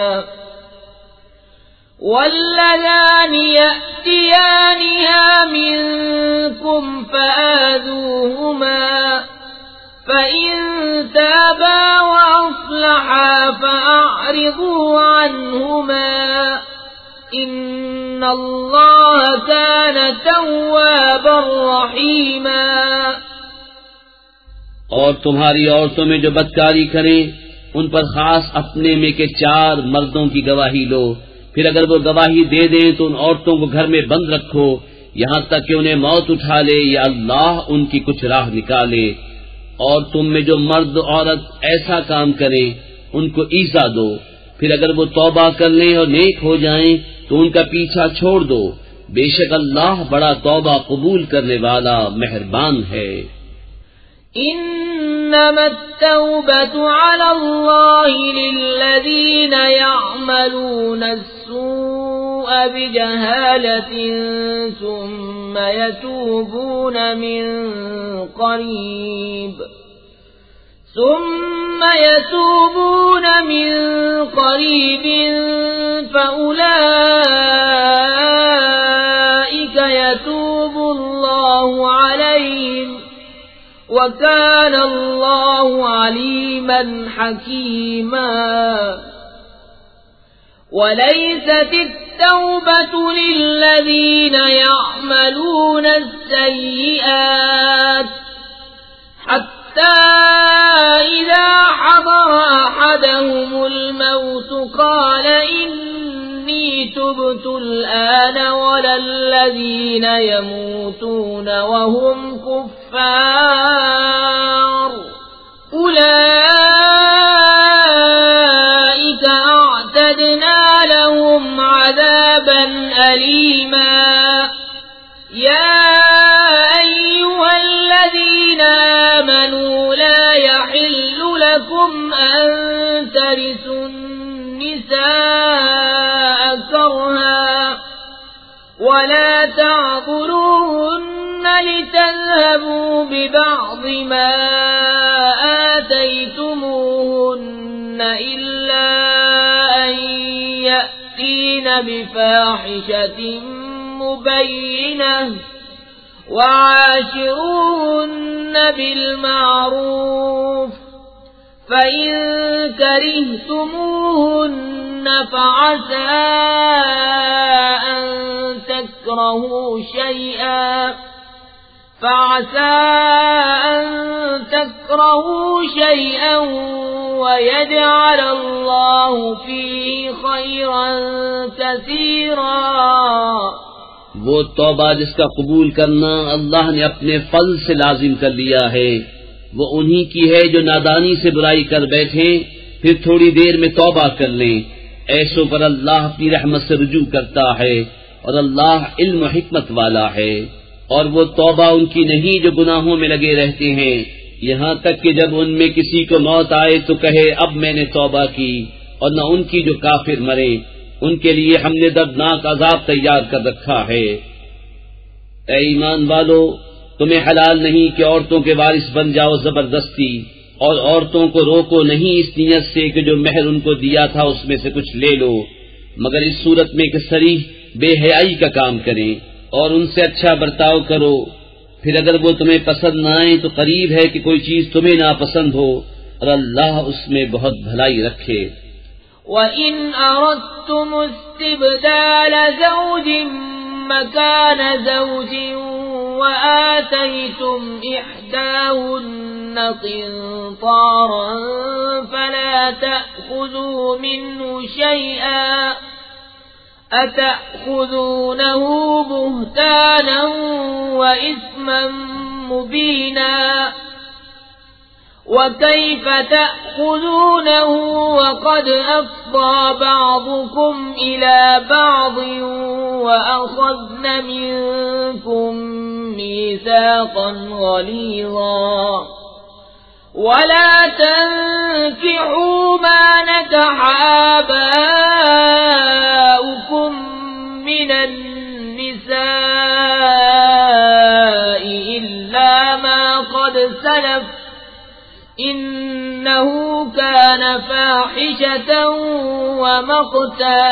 وَاللَّذَانِ يَأْتِيَانِهَا مِنكُمْ فَآذُوهُمَا فَإِن تَابَا وَأَصْلَحَا فَأَعْرِضُوا عَنْهُمَا إِنَّ اللَّهَ كَانَ تَوَّابًا رَحِيمًا۔ اور تمہاری عورتوں میں جو بدکاری کریں ان پر خاص اپنے میں کے 4 مردوں کی گواہی لو، پھر اگر وہ گواہی دے دیں تو ان عورتوں کو گھر میں بند رکھو یہاں تک کہ انہیں موت اٹھا لے یا اللہ ان کی کچھ راہ نکالے، اور تم میں جو مرد عورت ایسا کام کریں ان کو ایذا دو، پھر اگر وہ توبہ کر لیں اور نیک ہو جائیں تو ان کا پیچھا چھوڑ دو، بے شک اللہ بڑا توبہ قبول کرنے والا مہربان ہے۔ إنما التوبة على الله للذين يعملون السوء بجهالة ثم يتوبون من قريب فأولئك يتوب الله عليهم وَكَانَ اللَّهُ عَلِيمًا حَكِيمًا وَلَيْسَتِ التَّوْبَةُ لِلَّذِينَ يَعْمَلُونَ السَّيِّئَاتِ حَتَّى إِذَا حَضَرَ أَحَدَهُمُ الْمَوْتُ قَالَ إِنِّي تُبْتُ الْآنَ وَلَا الَّذِينَ يَمُوتُونَ وَهُمْ كُفَّارٌ أُولَئِكَ أَعْتَدْنَا لَهُمْ عَذَابًا أَلِيمًا يَا أَيُّهَا الَّذِينَ آمَنُوا لَا يَحِلُّ لَكُمْ أَن تَرِثُوا النِّسَاءَ كَرْهًا وَلَا تَعْضُلُوهُنَّ لِتَذْهَبُوا بِبَعْضِ مَا آتَيْتُمُوهُنَّ إِلَّا أَن يَأْتِينَ بِفَاحِشَةٍ مُبَيِّنَةٍ وَعَاشِرُوهُنَّ بِالْمَعْرُوفِ فَإِن كَرِهْتُمُوهُنَّ فَعَسَىٰ أَن تَكْرَهُوا شَيْئًا وَيَجْعَلَ اللَّهُ فِيهِ خَيْرًا كَثِيرًا۔ وہ توبہ جس کا قبول کرنا اللہ نے اپنے فضل سے لازم کر لیا ہے، وہ انہی کی ہے جو نادانی سے برائی کر بیٹھیں پھر تھوڑی دیر میں توبہ کر لیں، ایسوں پر اللہ اپنی رحمت سے رجوع کرتا ہے اور اللہ علم و حکمت والا ہے۔ اور وہ توبہ ان کی نہیں جو گناہوں میں لگے رہتے ہیں، یہاں تک کہ جب ان میں کسی کو موت آئے تو کہے اب میں نے توبہ کی، اور نہ ان کی جو کافر مرے، ان کے لیے ہم نے دردناک عذاب تیار کر رکھا ہے۔ اے ایمان والو، تمہیں حلال نہیں کہ عورتوں کے وارث بن جاؤ زبردستی، اور عورتوں کو روکو نہیں اس نیت سے کہ جو مہر ان کو دیا تھا اس میں سے کچھ لے لو، مگر اس صورت میں کہ صریح بے حیائی کا کام کریں اور ان سے اچھا برتاؤ کرو، پھر اگر وہ تمہیں پسند نہ آئیں تو قریب ہے کہ کوئی چیز تمہیں ناپسند ہو، اور اللہ اس میں بہت بھلائی رکھے۔ وَإِنْ أَرَدْتُمُ اسْتِبْدَالَ زَوْجٍ مَّكَانَ زَوْجٍ وَآتَيْتُمْ إِحْدَاهُنَّ قِنطَارًا فَلَا تَأْخُذُوا مِنْهُ شَيْئًا أَتَأْخُذُونَهُ بُهْتَانًا وَإِثْمًا مُّبِينًا وَكَيْفَ تَأْخُذُونَهُ وَقَدْ أَفْضَىٰ بَعْضُكُمْ إِلَىٰ بَعْضٍ وَأَخَذْنَ مِنكُم مِّيثَاقًا غَلِيظًا وَلَا تَنكِحُوا مَا نَكَحَ آبَاؤُكُم مِّنَ النِّسَاءِ إِلَّا مَا قَدْ سَلَفَ إِنَّهُ كَانَ فَاحِشَةً وَمَقْتًا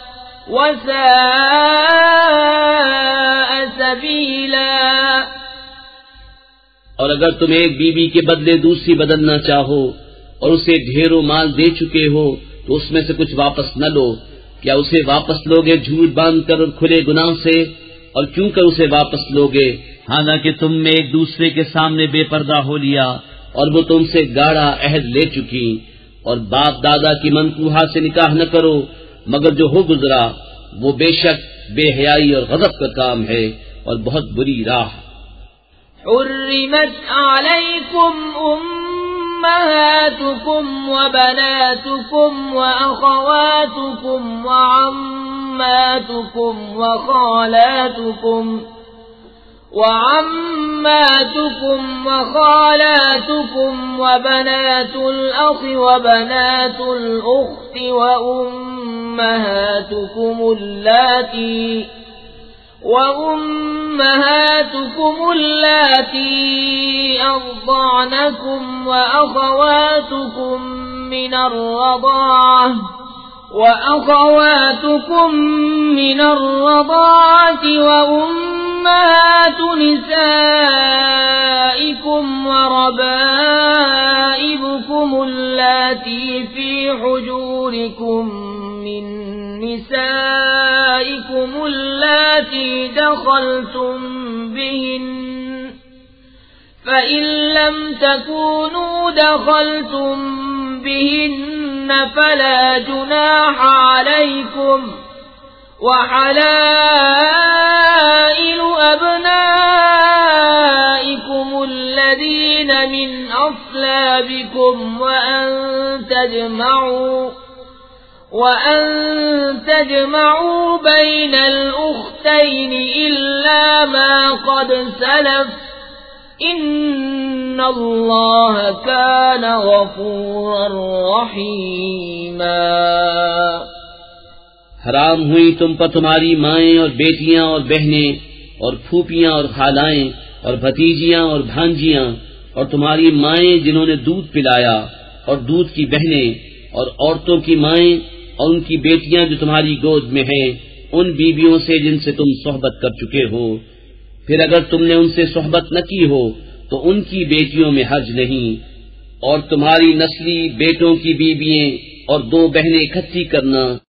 وَسَاءَ سَبِيلًا۔ اور اگر تم ایک بیوی کے بدلے دوسری بدلنا چاہو اور اسے ڈھیروں مال دے چکے ہو تو اس میں سے کچھ واپس نہ لو، کیا اسے واپس لوگے جھوٹ باندھ کر اور کھلے گناہ سے؟ اور کیوں کر اسے واپس لوگے حالانکہ تم میں ایک دوسرے کے سامنے بے پردہ ہو لیا اور وہ تم سے گاڑھا عہد لے چکی؟ اور باپ دادا کی منکوحہ سے نکاح نہ کرو مگر جو ہو گزرا وہ بے شک بے حیائی اور غضب کا کام ہے اور بہت بری راہ۔ حرمت علیکم أمهاتكم وبناتكم وأخواتكم وعماتكم وخالاتكم وبنات الأخ وبنات الأخت وأمهاتكم اللاتي أرضعنكم وأخواتكم من الرضاعة وأمهات نسائكم وربائبكم اللاتي في حجوركم من نسائكم اللاتي دخلتم بهن فإن لم تكونوا دخلتم بهن فلا جناح عليكم وحلائل أبنائكم الذين من أصلابكم وأن تجمعوا بين الأختين إلا ما قد سلف إن الله كان غفورا رحيما۔ حرام ہوئی تم پر تمہاری مائیں اور بیٹیاں اور بہنیں اور پھوپھیاں اور خالائیں اور بھتیجیاں اور بھانجیاں اور تمہاری مائیں جنہوں نے دودھ پلایا اور دودھ کی بہنیں اور عورتوں کی مائیں اور ان کی بیٹیاں جو تمہاری گود میں ہیں ان بیویوں سے جن سے تم صحبت کر چکے ہو۔ پھر اگر تم نے ان سے صحبت نہ کی ہو تو ان کی بیٹیوں میں حرج نہیں، اور تمہاری نسلی بیٹوں کی بیوییں اور 2 بہنیں اکٹھی کرنا